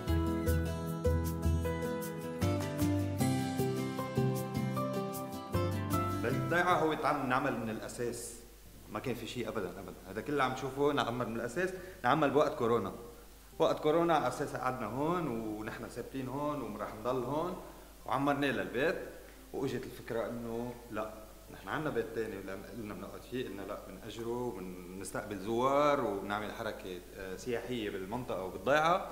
بيت الضيعه هو انعمل من الاساس، ما كان في شيء ابدا ابدا، هذا كله عم تشوفه انعمل من الاساس، انعمل بوقت كورونا. وقت كورونا على اساس قعدنا هون ونحن ثابتين هون وراح نضل هون، وعمرناه للبيت، واجت الفكره انه لا نحن عندنا بيت ثاني قلنا بنقعد فيه، قلنا لا بنأجره وبنستقبل زوار وبنعمل حركه سياحيه بالمنطقه وبالضيعه.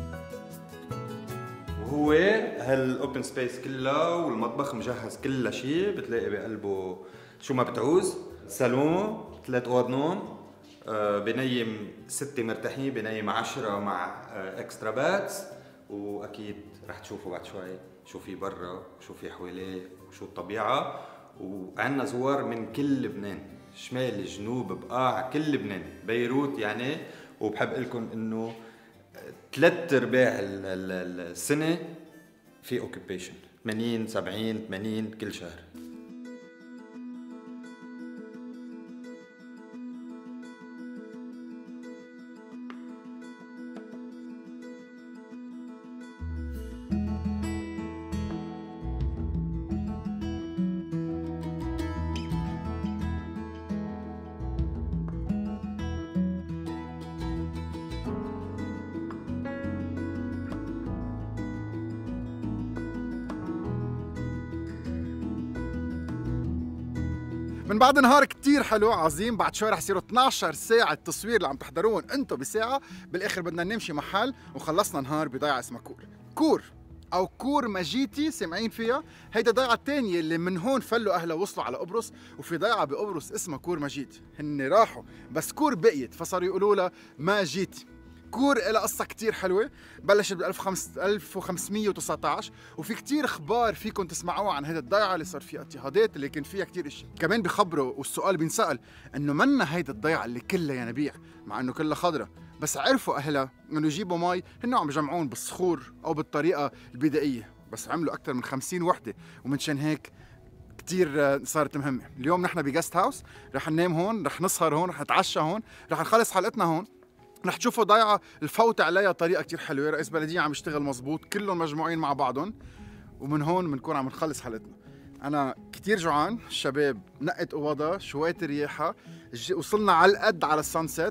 وهو هالاوبن سبيس كلها والمطبخ مجهز كل شيء، بتلاقي بقلبه شو ما بتعوز، صالون، 3 اوض نوم، بنيم 6 مرتاحين، بنيم 10 مع اكسترا باتس، واكيد رح تشوفوا بعد شوي شو في برا وشو في حواليه وشو الطبيعه. وعندنا زوار من كل لبنان، شمال جنوب بقاع كل لبنان، بيروت يعني. وبحب اقول لكم انه 3/4 السنه في اوكيبيشن، 80 70 80 كل شهر. من بعد نهار كتير حلو عظيم، بعد شوي رح يصيروا 12 ساعة تصوير اللي عم تحضروهم انتم بساعة، بالاخر بدنا نمشي محل وخلصنا نهار بضيعة اسمها كور او كور مجيتي، سامعين فيها؟ هيدا ضيعة الثانية اللي من هون فلوا اهلها وصلوا على قبرص، وفي ضيعة بقبرص اسمها كور مجيتي، هن راحوا بس كور بقيت فصاروا يقولوا لها ما جيتي. كور لها قصة كتير حلوة، بلشت ب 1519 وفي كتير اخبار فيكم تسمعوها عن هيدا الضيعة اللي صار فيها اضطهادات، اللي كان فيها كتير اشياء. كمان بخبروا والسؤال بينسأل انه منا هيدا الضيعة اللي كلها ينابيع مع انه كلها خضرة، بس عرفوا اهلها انه يجيبوا مي هن عم بجمعون بالصخور او بالطريقة البدائية، بس عملوا اكثر من 50 وحدة، ومنشان هيك كتير صارت مهمة. اليوم نحن بجست هاوس، رح ننام هون، رح نسهر هون، رح نتعشى هون، رح نخلص حلقتنا هون. رح تشوفوا ضيعة الفوت عليها طريقة كتير حلوة، رئيس بلدية عم يشتغل مزبوط، كلهم مجموعين مع بعضهم، ومن هون بنكون عم نخلص حلقتنا. انا كتير جوعان، الشباب نقت اوضه شويه رياحه، وصلنا على القد على السانسيت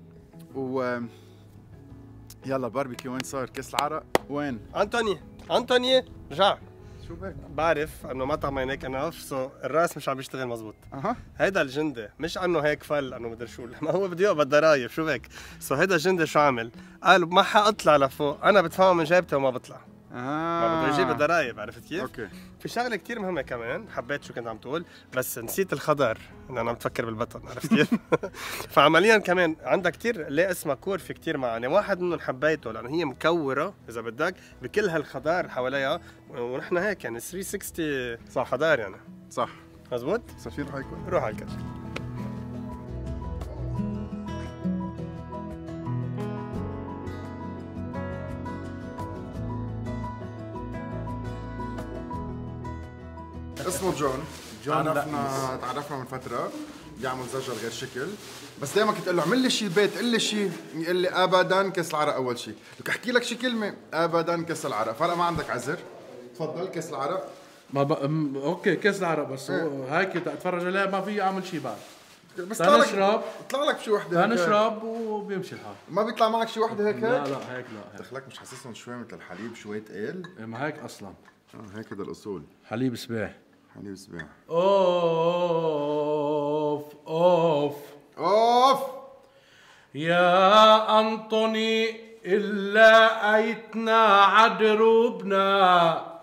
يلا باربيكيو. وين صار كاس العرق؟ وين؟ انطوني رجع. شو بك؟ بعرف انه مطعم هيك انا نفسه الراس مش عم بيشتغل مزبوط. هيدا الجندي مش انه هيك فل انه مدري شو، ما هو بده يقبض ضرايب شو بك. هيدا الجندي شو عمل؟ قال ما حاطلع لفوق، انا بدفعه من جيبتي وما بطلع. ما بده يجيب الضرايب، عرفت كيف؟ اوكي. في شغله كثير مهمه كمان، حبيت شو كنت عم تقول بس نسيت الخضر، انه انا عم بفكر بالبطن، عرفت كيف؟ فعمليا كمان عندها كثير ليه اسمها كور، في كثير معاني، واحد منهم حبيته لانه هي مكوره اذا بدك بكل هالخضار حواليها، ونحن هيك يعني 360 صح خضار يعني. صح مزبوط؟ سفير حيكون روح على الكشك. اسمه جون تعرفنا من فتره، بيعمل زجر غير شكل، بس دائما كنت اقول له اعمل لي شيء البيت، قل لي شيء، يقول لي ابدا كاس العرق اول شيء. بدك احكي لك شيء كلمه، ابدا كاس العرق، فرق ما عندك عذر. تفضل كاس العرق. اوكي كاس العرق بس هيك اتفرج عليه ما في اعمل شيء بعد. بس نشرب طلع لك شي وحده هيك، نشرب وبيمشي الحال. ما بيطلع معك شي وحده هيك؟ لا هيك لا. دخلك مش حاسسهم شوي مثل الحليب شوي ثقيل؟ ما هيك اصلا. هيك هذا الاصول. حليب سباح. حليب سباح. اوف يا أنطوني إلا أيتنا عدروبنا،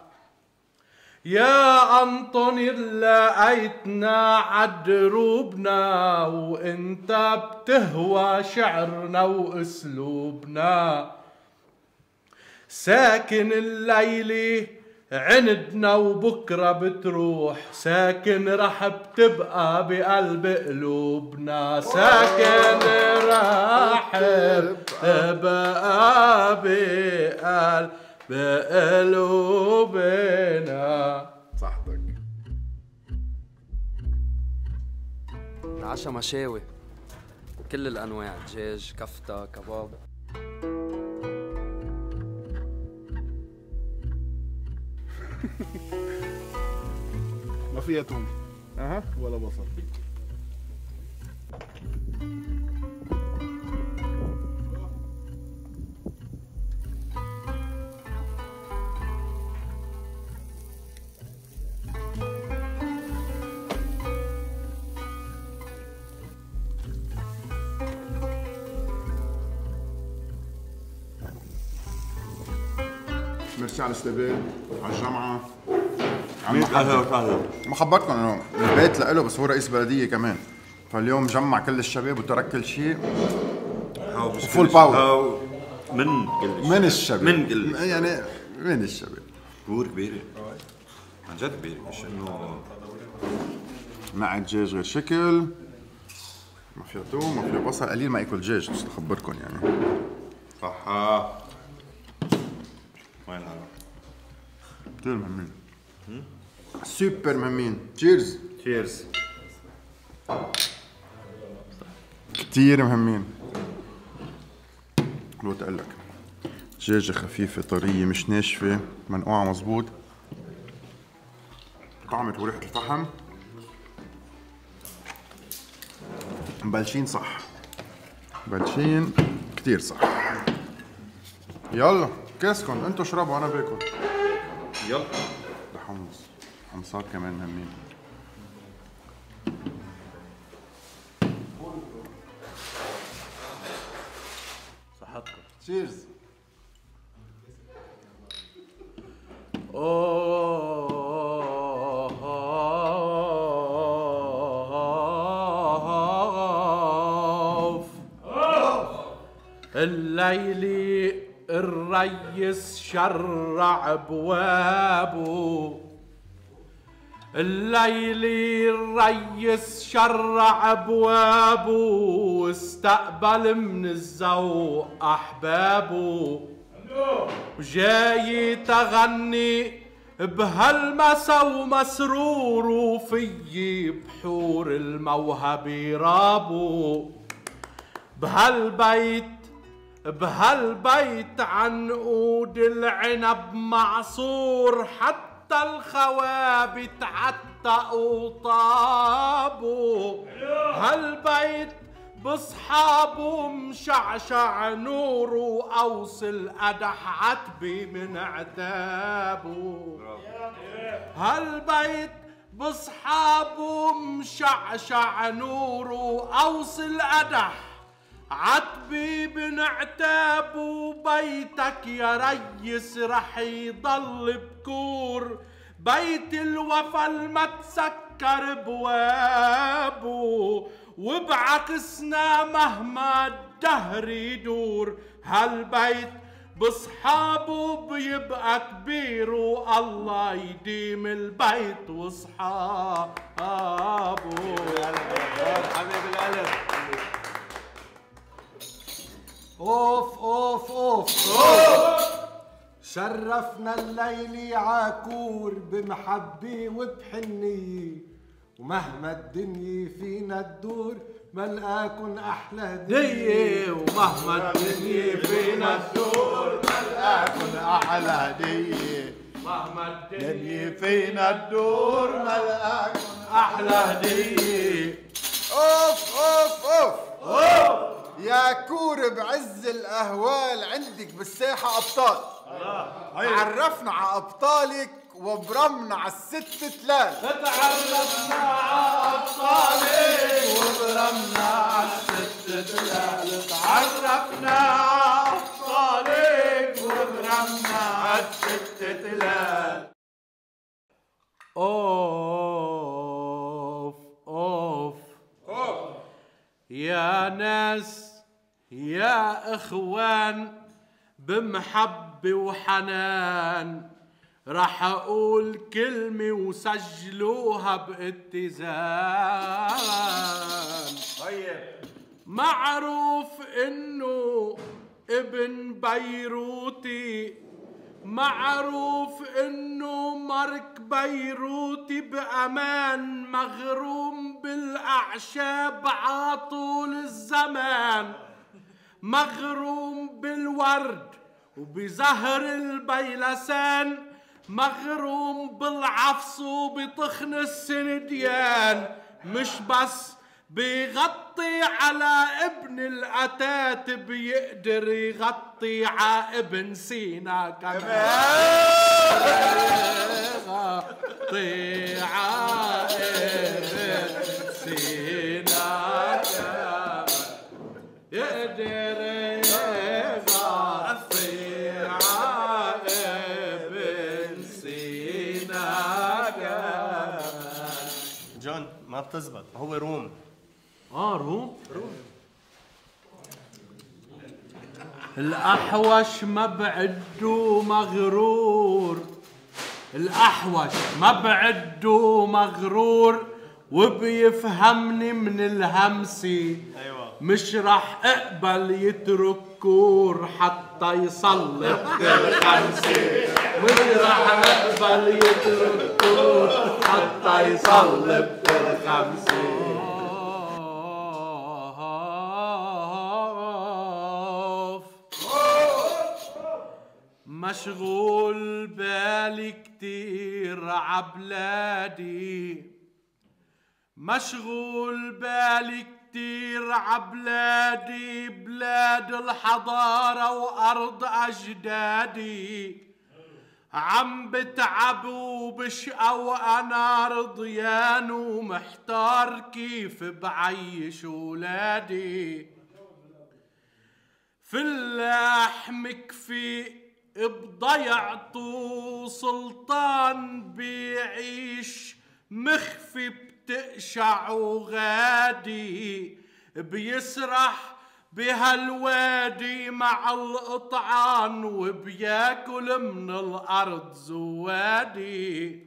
يا أنطوني إلا أيتنا عدروبنا، وإنت بتهوى شعرنا وأسلوبنا، ساكن الليلة عندنا وبكرة بتروح، ساكن رح بتبقى بقلب قلوبنا، ساكن رح بتبقى بقلب قلوبنا. صحتك. العشاء مشاوي كل الأنواع، دجاج، كفتة، كباب. ما فيها توم ولا بصل. ميرسي على الاستقبال، على الجامعة، اهلا وسهلا. ما خبرتكم انه البيت لإله بس هو رئيس بلدية كمان، فاليوم جمع كل الشباب وترك كل شيء وفول باور من الشباب يعني من الشباب. كور كبيرة عن جد كبيرة، مش انه نقع دجاج غير شكل، ما فيها توم، ما فيها بصل، قليل ما ياكل دجاج بس اخبركم يعني. صح. وين العرق؟ كثير مهمين، سوبر مهمين. تشيرز. تشيرز. كثير مهمين. لو تقول لك دجاجة خفيفة طرية مش ناشفة، منقوعة مزبوط، طعمة وريحة الفحم، مبلشين صح، مبلشين كثير صح. يلا كاسكن انتو اشربوا انا باكل. يلا. ده حمصات كمان مهمين. صحتكم. تشيرز. الليلي الريس شرع بوابه، الليلي الريس شرع بوابه، واستقبل من الذوق احبابه، وجاي تغني بهالمسا ومسرور، وفي بحور الموهبة رابو، بهالبيت عنقود العنب معصور، حتى حتى الخوابي تعتقوا طابوا، هالبيت بصحابه مشعشع نوره، أوصل قدح عتبي من عتابه. هالبيت بصحابه مشعشع نوره، أوصل قدح عتبي بنعتابه. بيتك يا ريس رح يضل بكور، بيت الوفا المتسكر بوابه، وبعكسنا مهما الدهر يدور. هالبيت بصحابه بيبقى كبير، والله يديم البيت وصحابه. حبيب القلب. اوف اوف اوف شرفنا الليل عاكور بمحبة وبحنية، ومهما الدنيا فينا تدور ملقاكن أحلى هدية. ومهما الدنيا فينا تدور ملقاكن أحلى هدية. مهما الدنيا فينا تدور ملقاكن أحلى هدية. اوف اوف اوف اوف يا كور بعز الاهوال، عندك بالساحه ابطال. عرفنا على ابطالك وبرمنا على الست تلال. تعرفنا على ابطالك وبرمنا على الست تلال. تعرفنا على ابطالك وبرمنا على الست تلال. اوف اوف يا ناس يا اخوان بمحبة وحنان، رح اقول كلمة وسجلوها باتزان. طيب معروف انه ابن بيروتي، معروف انه مارك بيروتي بامان، مغروم بالاعشاب عطول الزمان، مغروم بالورد وبزهر البيلسان، مغروم بالعفص وبطخن السنديان. مش بس بيغطي على ابن الأتات، بيقدر يغطي على ابن سينا كمان. يغطي على ابن سينا كمان، يقدر يغطي على ابن سينا كمان. جون ما بتزبط، هو روم. روم الأحوش مبعده مغرور، الأحوش مبعده مغرور، وبيفهمني من الهمسي. أيوة. مش رح اقبل يترك كور حتى يصلي بالخمسة. مش رح اقبل يترك كور حتى يصلي بالخمسة. مشغول بالي كتير عبلادي، مشغول بالي كتير عبلادي، بلاد الحضارة وأرض أجدادي. عم بتعب وبشقى وأنا رضيان، ومحتار كيف بعيش ولادي. فلاح مكفي بضيعته سلطان، بيعيش مخفي بتقشع وغادي، بيسرح بهالوادي مع القطعان، وبياكل من الأرض زوادي.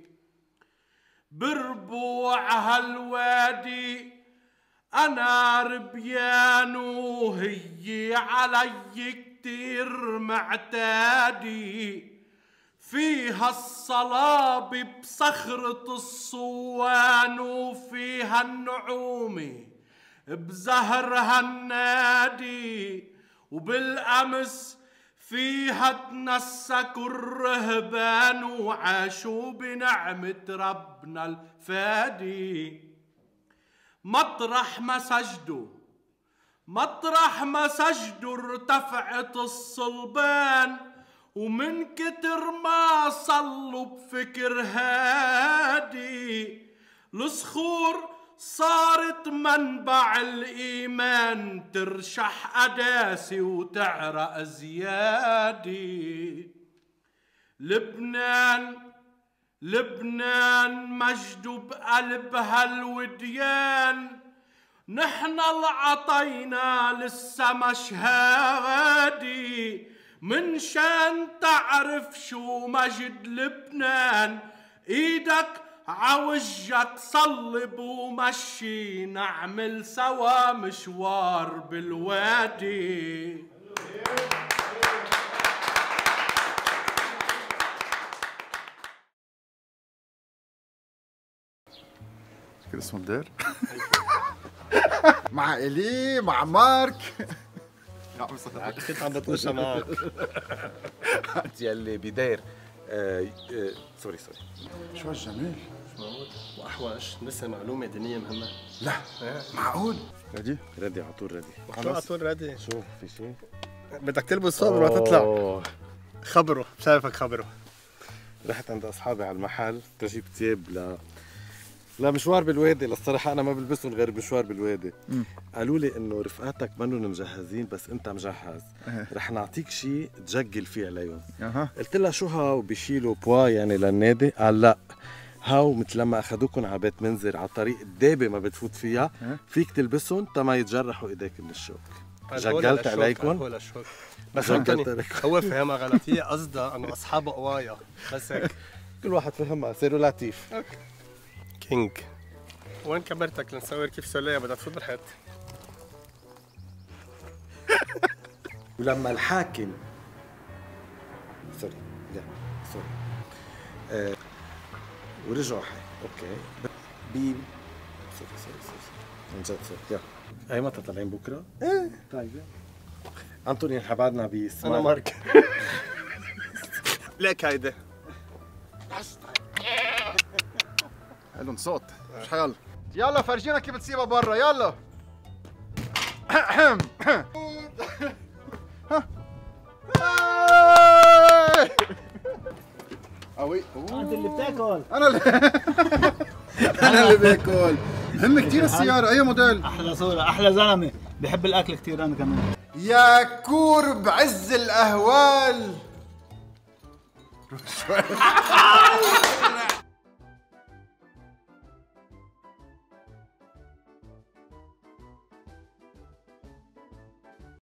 بربوع هالوادي أنا ربيان، وهي علي كتير معتادي. فيها الصلابة بصخرة الصوان، وفيها النعومة بزهرها النادي. وبالأمس فيها تنسكوا الرهبان وعاشوا بنعمة ربنا الفادي. مطرح ما سجدوا ارتفعت الصلبان، ومن كتر ما صلوا بفكر هادي الصخور صارت منبع الإيمان، ترشح أداسي وتعرق زيادي. لبنان مجدو بقلبها الوديان، نحن العطينا لسه مش هادي. من شان تعرف شو مجد لبنان، ايدك عوجك صلب ومشي، نعمل سوا مشوار بالوادي. شكرا اسمه الدير. مع إلي مع مارك. كنت عم بطوشها معك. انت يلي بدير سوري شو هالجمال؟ واحوش لسه معلومه دينيه مهمه. لا معقول؟ ردي على طول ردي. شو على طول ردي؟ شو في شيء؟ بدك تلبس صوب ما تطلع. خبره شايفك خبره. رحت عند اصحابي على المحل تجيب ثياب لا مشوار بالوادي. للصراحه انا ما بلبسهم غير مشوار بالوادي. قالوا لي انه رفقاتك منهم مجهزين بس انت مجهز، رح نعطيك شيء تجقل فيه عليهم. قلت لها شو هاو بيشيلوا بوا يعني للنادي؟ قال لا هاو مثل لما اخذوكم على بيت منزل على طريق الدابه ما بتفوت فيها، فيك تلبسهم تما يتجرحوا ايديك من الشوك. جقلت عليكم بس هو فهمها غلط، هي قصدها انه اصحابه قوايا بس هيك. كل واحد فهمها سيروا لطيف. كينج وين كبرتك لنصور كيف سولية بدها تفوت بالحيط. ولما الحاكم سوري ورجعوا اوكي سوري عن جد سوري. اي متى طالعين بكره؟ ايه طيب انطوني حبعدنا بسمار. انا مارك. ليك هيدا لهم صوت مش حيلا. يلا فرجينا كيف تسيبها برا يلا. قوي. انت اللي بتاكل. انا اللي باكل. مهم كثير السيارة. اي موديل؟ احلى صورة، احلى زلمة بحب الاكل كثير انا كمان. يا كور بعز الاهوال.